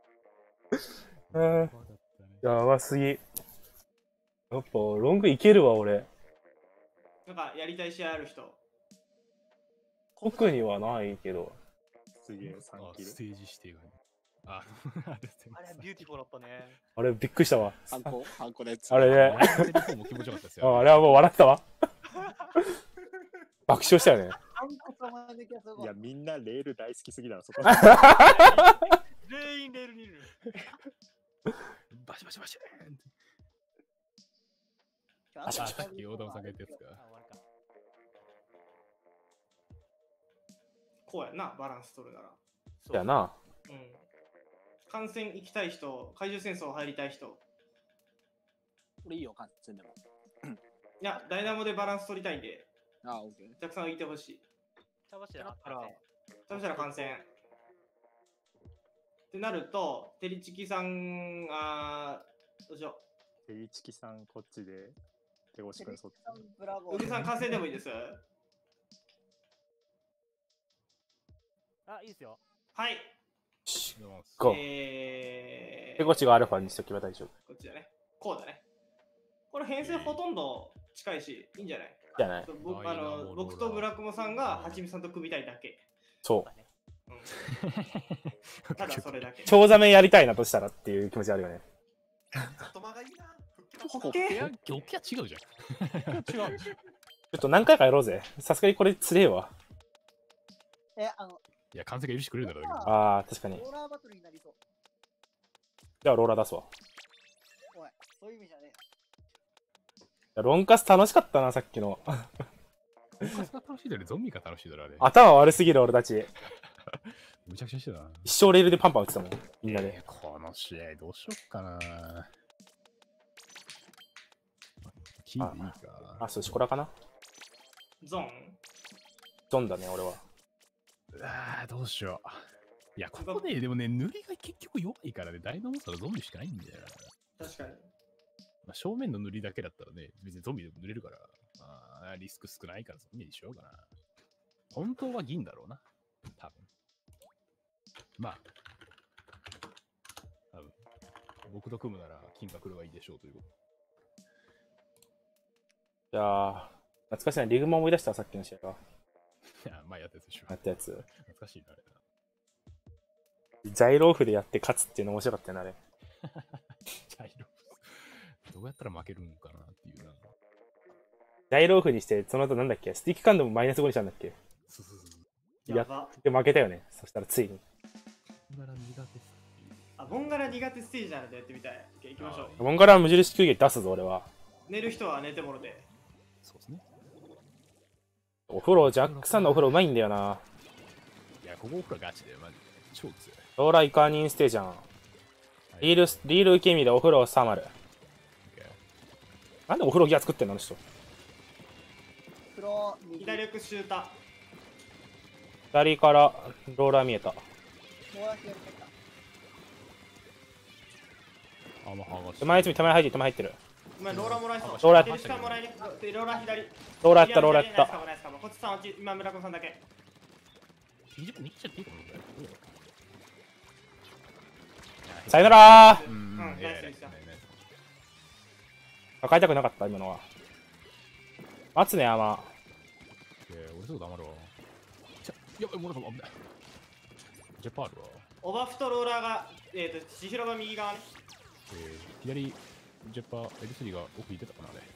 やばすぎ。やっぱ、ロングいけるわ、俺。 なんかやりたい試合ある人。 特にはないけど。 すげえ、3キル。ステージ指定がね。あれビューティフォーだったね。 あれびっくりしたわ。 ハンコのやつ。 あれね。 も気持ちよかったですよ。 あれはもう笑ってたわ。爆笑したよね。 いや、みんなレール大好きすぎだろ、そこ。 全員レールにいる。 バシバシバシーン。 バシバシバシ。 さっき大玉さんが言ったやつか。 こうやな、バランス取るなら。 やな。 うん。観戦行きたい人、怪獣戦争入りたい人。 俺いいよ、観戦でも。 いや、ダイナモでバランス取りたいんで。 ああ、オッケー。 たくさんいてほしい。 茶柱観戦。ってなると、テリチキさん、どうしよう。テリチキさん、こっちで。手越くん、そっち。 ウグさん、観戦でもいいです。 あ、いいですよ。 はい。 ゴー。手越がアルファにしとけば大丈夫。 こっちだね。こうだね。これ編成ほとんど近いし、いいんじゃない？ じゃない。 僕とブラクモさんがハチミさんと組みたいだけ。 そう。 ただそれだけ。 チョウザメやりたいなとしたらっていう気持ちあるよね。 後間がいいな。 オケは違うじゃん。違う。 ちょっと何回かやろうぜ。さすがにこれつれえわ。 いや、完成が許してくれるならだけど。 ああ、確かに。 ローラーバトルになりそう。 じゃあローラー出すわ。 おい、そういう意味じゃねえ。ロンカス楽しかったな、さっきの。 ロンカスが楽しいだろ、ゾンビが楽しいだろ、あれ。 頭悪すぎる俺たち。 むちゃくちゃしてたな。 一生レールでパンパン打ってたもん、みんなで。 この試合どうしよっかな。キーでいいか。 あ、そう、シコラかな。 ゾンゾンだね、俺は。 ああ、どうしよう。いや、ここね、でもね、塗りが結局弱いからね、ダイナモンスターゾンビしかないんだよ。 確かに。 まあ、正面の塗りだけだったらね、別にゾンビでも塗れるから、まあ、リスク少ないからゾンビにしようかな。本当は銀だろうな。多分。まあ、多分。僕と組むなら金が来るがいいでしょうということ。 いやー、懐かしいな。リグマ思い出したさっきの試合が。 いや、前やったやつでしょ。 やったやつ。 懐かしいな、あれな。 ジャイロオフでやって勝つっていうの面白かったよな、あれ。 ジャイロオフ。どうやったら負けるんかなっていうな。 ジャイロオフにして、その後なんだっけ、スティック感度もマイナス5にしたんだっけ。 そうそうそう。 やって負けたよね。そしたらついに。 ボンガラ苦手ボンガラ苦手ステージなのでやってみたい。行きましょう。 ボンガラ無印休憩出すぞ、俺は。 寝る人は寝てもろて。 そうですね。 お風呂、ジャックさんのお風呂うまいんだよな。 いや、ここお風呂ガチだよ、マジで。超強い。 ローライカーニンステージャン。リール受け身でお風呂サマル。なんでお風呂ギア作ってんのあの人。 左奥シュータ。 左からローラー見えた。手前手前入ってる、手前入ってる。 お前ローラーもらえそう。 ローラーやった。 ローラー左。 ローラーやった、ローラーやった。 こっちさん、今村子さんだけ。 さよならー。 うん、ナイスでした。 抱えたくなかった、今のは。待つね、山。 俺すぐ黙るわ。やばい、モラさん危ない。ジャパールはオバフとローラーが、千尋が右側ね。 左、ジャパー、L3 が奥に出たかな、あれ。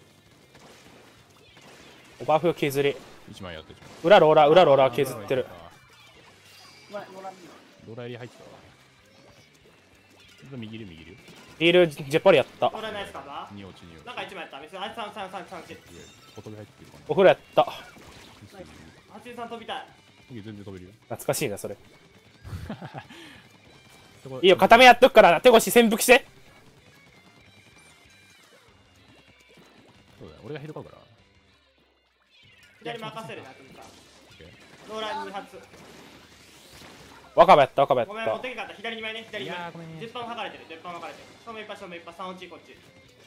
オバフ削り。 1枚やって裏ローラー削ってる。 ローラー入ってたわ。右いる。 リール、ジェパリやった。 ローラーナイスかな。 2落ち。 なんか1枚やった。別にあいつ3、 小飛び入ってるかな。 お風呂やった。 83飛びたい。 全然飛べるよ。 懐かしいな、それ。いいよ、固めやっとくから、手越し潜伏して。 そうだよ、俺がヘッド買うから。 左任せるな、とか。ローラー2発。 若葉やった、若葉やっごめん、持ってた。 けかった。左2枚ね、左2枚いやーごめんね。 絶版分かれてる、絶版分かれてる。正面一発、正面一発、3落ち、こっち。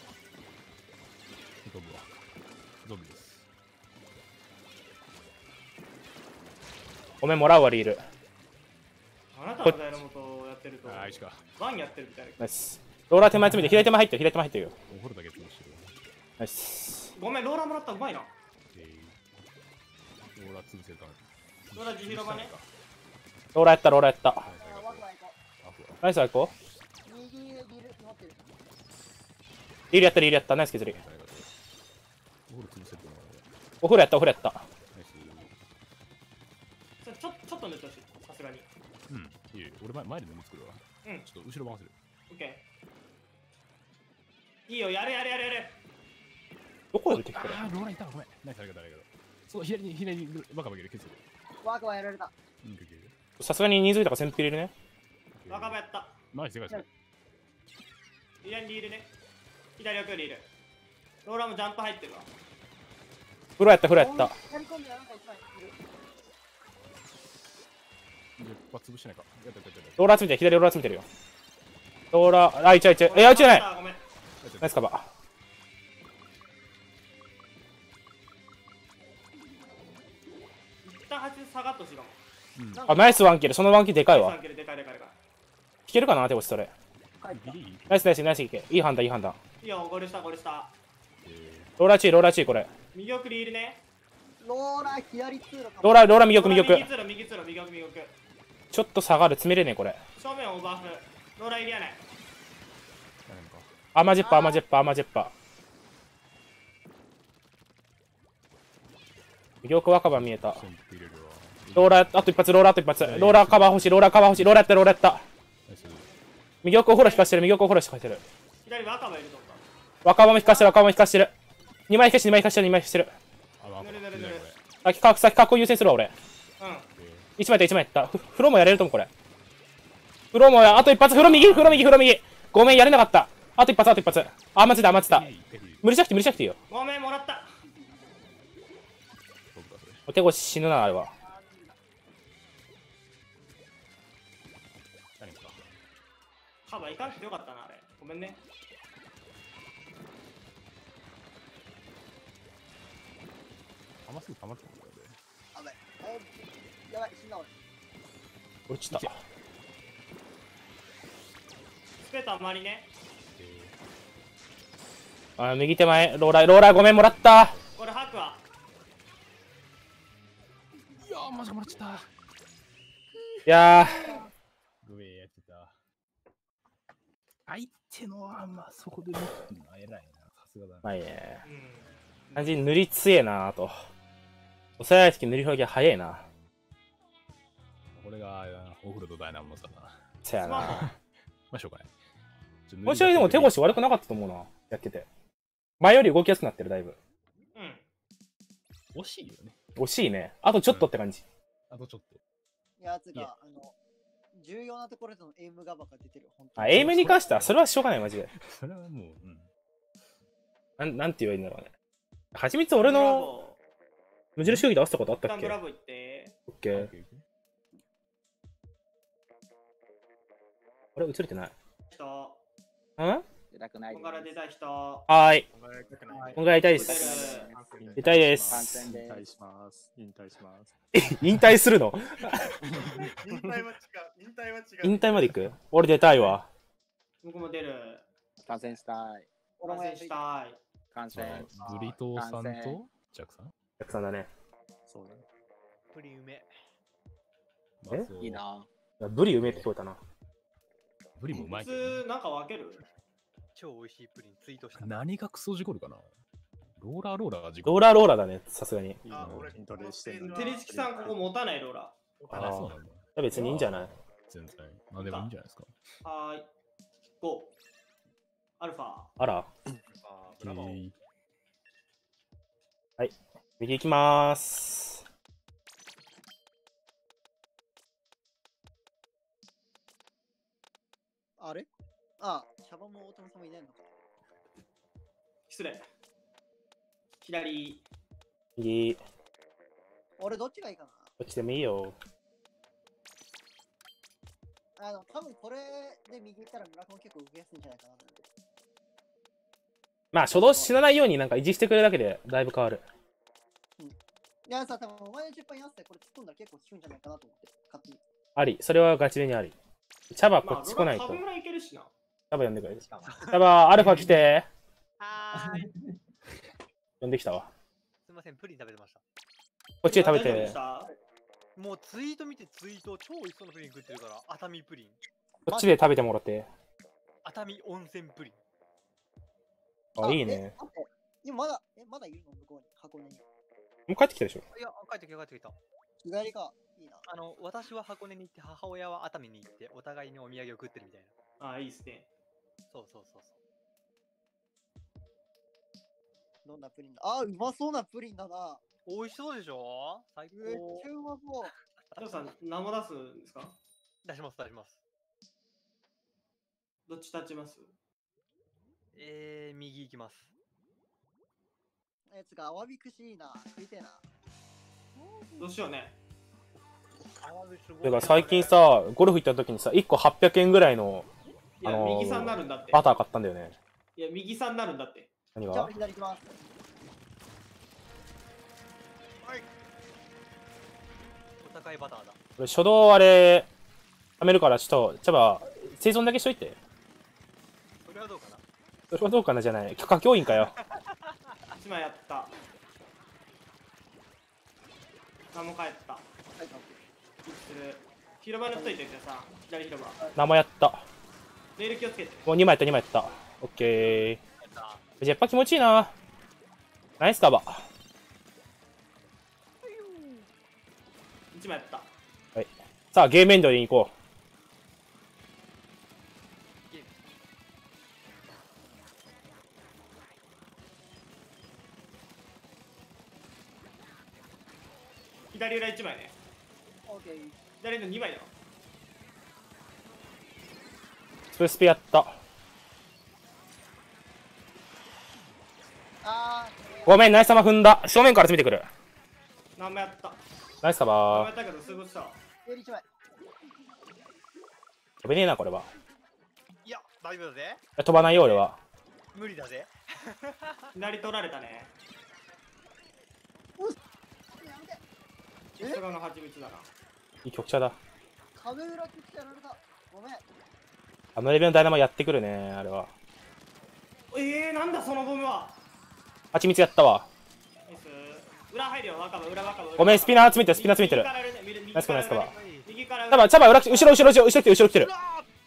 ゾンビは。ゾンビです。 ごめん、もらうわ、リール。 あなたのダイナモとやってると、 あー、いいか。 ワンやってるみたいな。 ナイス。ローラー手前詰めて、左手前入ってる、左手前入ってるよ。 お風呂だけ潰してる。 ナイス。 ごめん、ローラーもらった、うまいな。 ローラー潰せるかな。 ローラー自広場ね。 ローラーやった、ローラーやった。 ワクワク行こナイス、アイコ。 う。右でリール持ってる。 リールやった、リールやった。ナイス削り。 お風呂潰せるかな。 お風呂やった、お風呂やった。 ナイス。 ちょっと塗ってほしい、さすがに。 うん。いいよ。俺前で飲み作るわ。 うん。 ちょっと後ろ回せる。 オッケー。いいよ、やれやれやれやれ。 どこで出てきたあー、ローラーいた。ごめん。ナイス、ありがとう、ありがとう。そう、左にバカバカで消する。 ワクワクやられた。 うん、いける。 さすがに人数いたから先手入れるね。 若葉やった。 ナイス、でかいですね。 左にリールね。左奥リール。ローラーもジャンプ入ってるわ。 風呂やった、風呂やった。 やり込んでなんか一枚いる。 一発潰してないか。やったやったやった。 ローラー詰めてる、左ローラー詰めてるよ。ローラー、あ、いちゃいちゃ。いや、いちゃない。 ごめん。 ナイスカバー。 一旦8下がっとしかも。 あ、ナイスワンキル、そのワンキルでかいわ。 でかいでかいでかい。 引けるかな、手押しそれ。ナイスナイスナイスいけ。いい判断、いい判断。 いいよ、ゴールした、ゴールした。 ローラーチー、ローラーチー、これ。 右奥リールね。 ローラー左通路かも。 ローラー、ローラー右奥、右奥。 右通路、右通路、右奥、右奥。 ちょっと下がる、詰めれねえ、これ。 正面オーバーフ。ローラーエリア内。 アマジェッパ、アマジェッパ、アマジェッパ。右奥若葉見えた。ローラー、あと一発、ローラーあと一発。ローラーカバー欲しい、ローラーカバー欲しい、ローラーやった、ローラーやった。右奥お風呂引かしてる、右奥お風呂引かしてる。 左若葉いると思う。 若葉も引かしてる、若葉も引かしてる。2枚引かしてる、2枚引かしてる、2枚引かしてる。 ぬるぬるぬる。 先格好優先するわ、俺。 うん。 1枚やった、1枚やった。風呂もやれると思う、これ。風呂もあと一発、風呂右、風呂右、風呂右。ごめん、やれなかった。あと一発、あと一発。あ、待ってた、待ってた。無理しなくて、無理しなくていいよ。 ごめん、もらった。 お手越し死ぬな、あれは。 カバー行かなくてよかったな、あれ。ごめんね。 玉すぐ溜まってたんだよね。 やばい。やばい、死んだ俺。 落ちた。 スペートあんまりね。 あ、右手前、ローラー、ローラーごめん、もらった。 これ、ハクは。 いやー、マジかもらっちゃった。 いやごめん、やってた。相手のは、まあ、そこで持ってんのは偉いな。さすがだな。 まあいいね。感じ塗り強えなぁと。抑えないとき塗り表現早いな。 これが、お風呂とダイナモの差だな。 そやな。 まあ、しょうがない。 もちろんでも手越し悪くなかったと思うな。やってて。前より動きやすくなってる、だいぶ。 惜しいよね。 惜しいね。あとちょっとって感じ。 あとちょっと。 いやつが、重要なところでのエイムがばか出てる。本当あ、エイムに関しては、それはしょうがない、マジで。 それはもう、 なんて言えばいいんだろうね。はちみつ俺の無印競技で合わせたことあったっけ？ ブラボー行って。 オッケー。あれ、映れてない。 人。 うん出たくない。 ここから出たい人。 はーい。こんぐらい痛いです。痛いです。 引退します。引退します。 引退するの引退は違う。引退は違う。 引退まで行く俺出たいわ。 僕も出る。 観戦したい。 観戦したい。 観戦。 ブリトーさんとジャックさんジャックさんだね。 そうだね。 プリうめ。 えいいな。 ブリうめえって聞こえたな。 ブリもうまい普通、なんか分ける？ 超美味しいプリンツイートした。 何がクソ事故るかな。ローラーが事故る。 ローラーローラーだね、さすがに。 あ、俺筋トレしてる。 テレチキさん、ここ持たないローラあ、そうなんだ。 いや別にいいんじゃない？ 全然。まあでもいいんじゃないですか。 ー。はーい。5。アルファ。 あら。 ブラボー。 はい。右行きまーす。 あれあ、シャバも大友さんもいないのか。 失礼。左。 右。 俺どっちがいいかな。 どっちでもいいよ。 多分これで右行ったら村上結構受けやすいんじゃないかな。 まあ、初動死なないようになんか維持してくれるだけでだいぶ変わる。 いやさ、多分お前の10番やってこれ突っ込んだら結構効くんじゃないかなと思って、勝手に。 あり。それはガチめにあり。茶葉こっち来ないと。 壁村いけるしな。 茶葉呼んでくれる。茶葉、アルファ来て。 はーい。 呼んできたわ。 すみません、プリン食べてました。 こっちで食べて。 もうツイート見てツイート超美味しそうなプリン食ってるから、熱海プリン。 こっちで食べてもらって。 熱海温泉プリン。 あ、いいね。 今まだいるの向こうに、箱根に。 もう帰ってきたでしょ。 いや、帰ってきた、帰ってきた。 左か、いいな。 私は箱根に行って、母親は熱海に行って、お互いにお土産を食ってるみたいな。 あ、いいっすね。 そうそうそうそう。 どんなプリンだ。あ、うまそうなプリンだな。 美味しそうでしょ最高。 めっちゃうまそう。 ジョーさん、何も出すんですか？ 出します、出します。 どっち立ちます？ 右行きます。 つか、アワビ串いいな。食いてえな。 どうしようね。 だから最近さ、ゴルフ行った時にさ、1個800円ぐらいの、 いや、右3になるんだって。 バター買ったんだよね。 いや、右3になるんだって。 何が？ じゃあ、左行きます。 はい。お高いバターだ。 俺初動あれ、貯めるから、ちょっと、茶葉、生存だけしといて。 それはどうかな。 それはどうかなじゃない。許可教員かよ。 1枚やった。何も帰った。広場についててさ、左広場。 生やった。 レール気をつけて。 もう2枚やった、2枚やった。オッケー。ジェッパ気持ちいいな。ナイスカバ。 1枚やった。 はい。さあ、ゲームエンドに行こう。 左裏1枚ね。 オッケー。 左の2枚だよ。 スペスペやった。ごめん、ナイス様踏んだ。正面から詰めてくる。 何もやった。 ナイスカ何もバー。 やったけど、すぐした。 1枚。 飛べねえな、これは。 いや、大丈夫だぜ。 飛ばないよ、俺は。 無理だぜ。 左取られたね。さすがの蜂蜜だな。 いい局茶だ。 壁裏切ってやられた。ごめん。 あのレベルのダイナマやってくるね、あれは。 なんだそのボムは。 蜂蜜やったわ。 ナイス。裏入るよ、若葉、裏若葉。 ごめん、スピナー集めてる、スピナー集めてる。ナイスカバー、ナイスカバー。 右から。 茶葉、茶葉、後ろ来てる、後ろ来てる。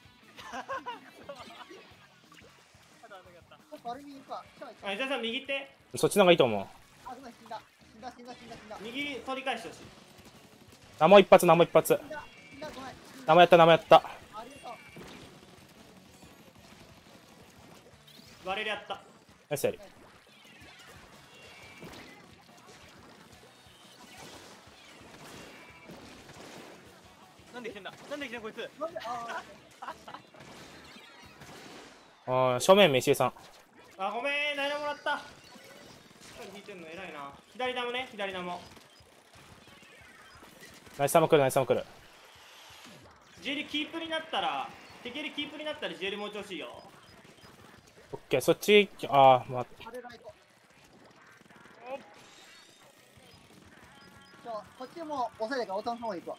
あ、じゃあさん、右って。 そっちの方がいいと思う。 あ、ごめん、死んだ。 右取り返してほしい。 生一発、生一発。生やった、生やった。 バレルやった。 ナイスやり。 なんで来てんだ、なんで来てんこいつ。 正面、飯江さん。 あ、ごめん、何もらった。引いてんの偉いな。左ダムね、左ダム。 ナイス様来る、ナイス様来る。 ジェリキープになったら、敵よりキープになったらジェリもう調子いいよ。 オッケー、そっち、あー、待って。 こっちも押さえてから、おたの方行くわ。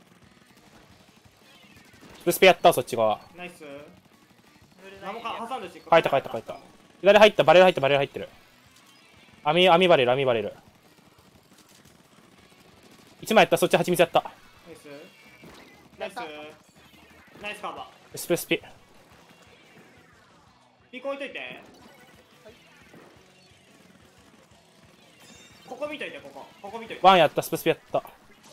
ブスペやった、そっち側。 ナイス。何もか挟んでし。 帰った、帰った、帰った。左入った、バレル入った、バレル入ってる。網バレル、網バレル。1枚やった、そっち蜂蜜やった。 ナイス。ナイス。ナイスカバー。 スペスピ。 ピーコ置いといて。ここ見といて、ここ見といて。 ワンやった、スペスピやった。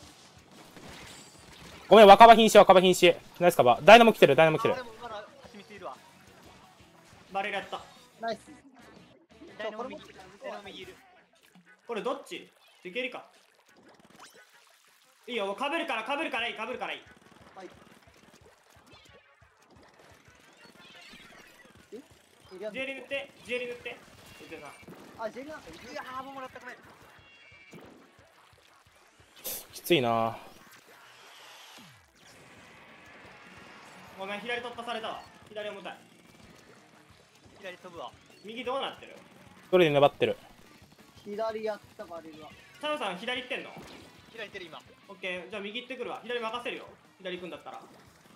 ごめん、若葉瀕死、若葉瀕死。ナイスカバー。ダイナモ来てる、ダイナモ来てる。 バレルやった。 ナイス。 ダイナモ右、ダイナモ右いる。 これどっち？いけるか。いいよ、かぶるからいい、かぶるからいい。 はい。 ジェリ塗って。 あ、ジェリなんかいる。 いやー、もうもらった、ごめん。 ついな。 ごめん、左突破されたわ。左重たい。 左飛ぶわ。 右どうなってる？ 一人で粘ってる。 左やったバレルは。 サムさん左行ってんの？ 左行ってる今。 オッケー、じゃあ右行ってくるわ。左任せるよ。左行くんだったら。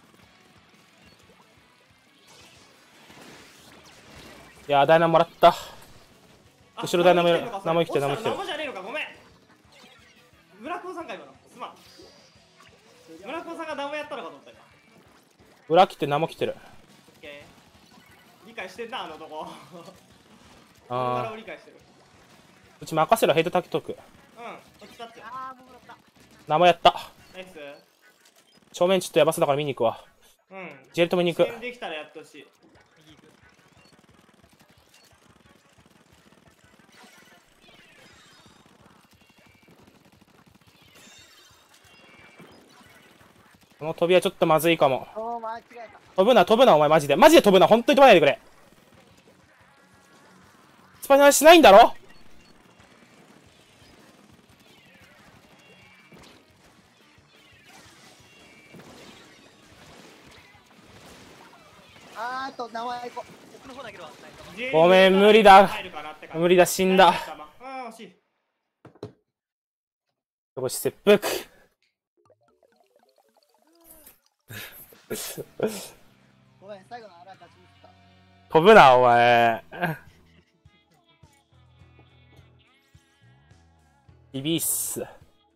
いやー、ダイナもらった。 あ後ろダイナも生きてんのかそれ生きてる生きてる落ちたの生じゃねえのか、ごめん。村久保さんか今の。すまん。村久保さんがダムやったのかと思った今。 裏来て生来てる。 オッケー。理解してんな、あの男。 あを理解してる。 うち任せろ、ヘイトタキトーク。 うん、落ちたって。 ああ、もうもらった。 生やった。 ナイス。 正面ちょっとやばそうだから見に行くわ。 うん。 ジェルト見に行く。 できたらやってほしい。 右行く。 この飛びはちょっとまずいかも。 おー、間違えた。 飛ぶな、飛ぶな、お前マジで。マジで飛ぶな、本当に飛ばないでくれ。スパイナーしないんだろ。 あーと、名前行こう。 奥の方投げるわ。 ごめん、無理だ。無理だ、死んだ。 ああ、惜しい。 少し切腹。 ごめん、最後のあらかちにった。 飛ぶな、お前。厳しっす。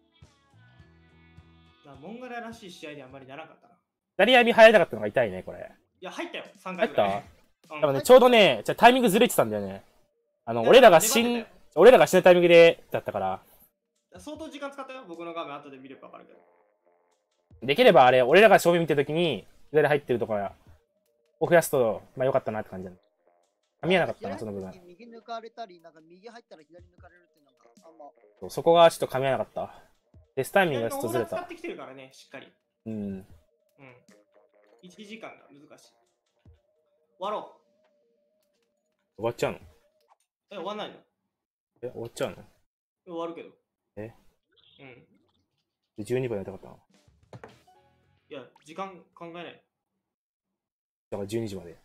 モンゴラらしい試合にあんまりならなかったな。 左闇入りたかったのが痛いね、これ。 いや、入ったよ、3 入っ回ぐらい。 た多分ね、ちょうどね、じゃタイミングずれてたんだよね。俺らが死ぬタイミングで、だったから。 相当時間使ったよ、僕の画面後で見ればわかるけど。 できればあれ、俺らが正面見てるときに、左入ってるとかを増やすと、まあよかったなって感じだね。見えなかったな、その部分。 右抜かれたり、なんか右入ったら左抜かれるってなんかあんま。 そこがちょっと噛み合わなかった。デスタイミングがちょっとずれた。 使ってきてるからね、しっかり。 うん。 うん。1時間が難しい。終わろ終わっちゃうの？ 終わんないの？ 終わっちゃうの？ 終わるけど。うん。 で12分やりたかったな。 いや、時間考えない。 だから12時まで。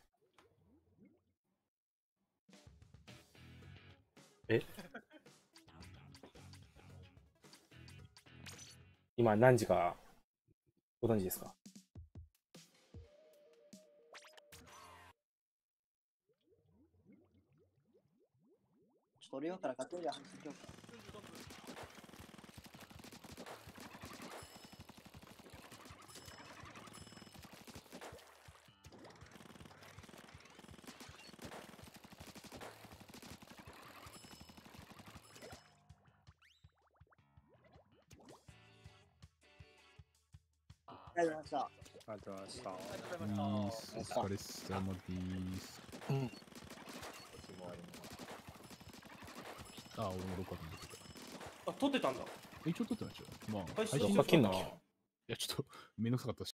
今何時かご存知ですか？ それよからガトリア話してようか。ありがとうございました。 ありがとうございました。 お疲れ様です。あ、俺も6かと思ってた。 あ、撮ってたんだ。 一応撮ってましたよ。まあ、 配信どっか切んな。 いや、ちょっとめんどくさかったし。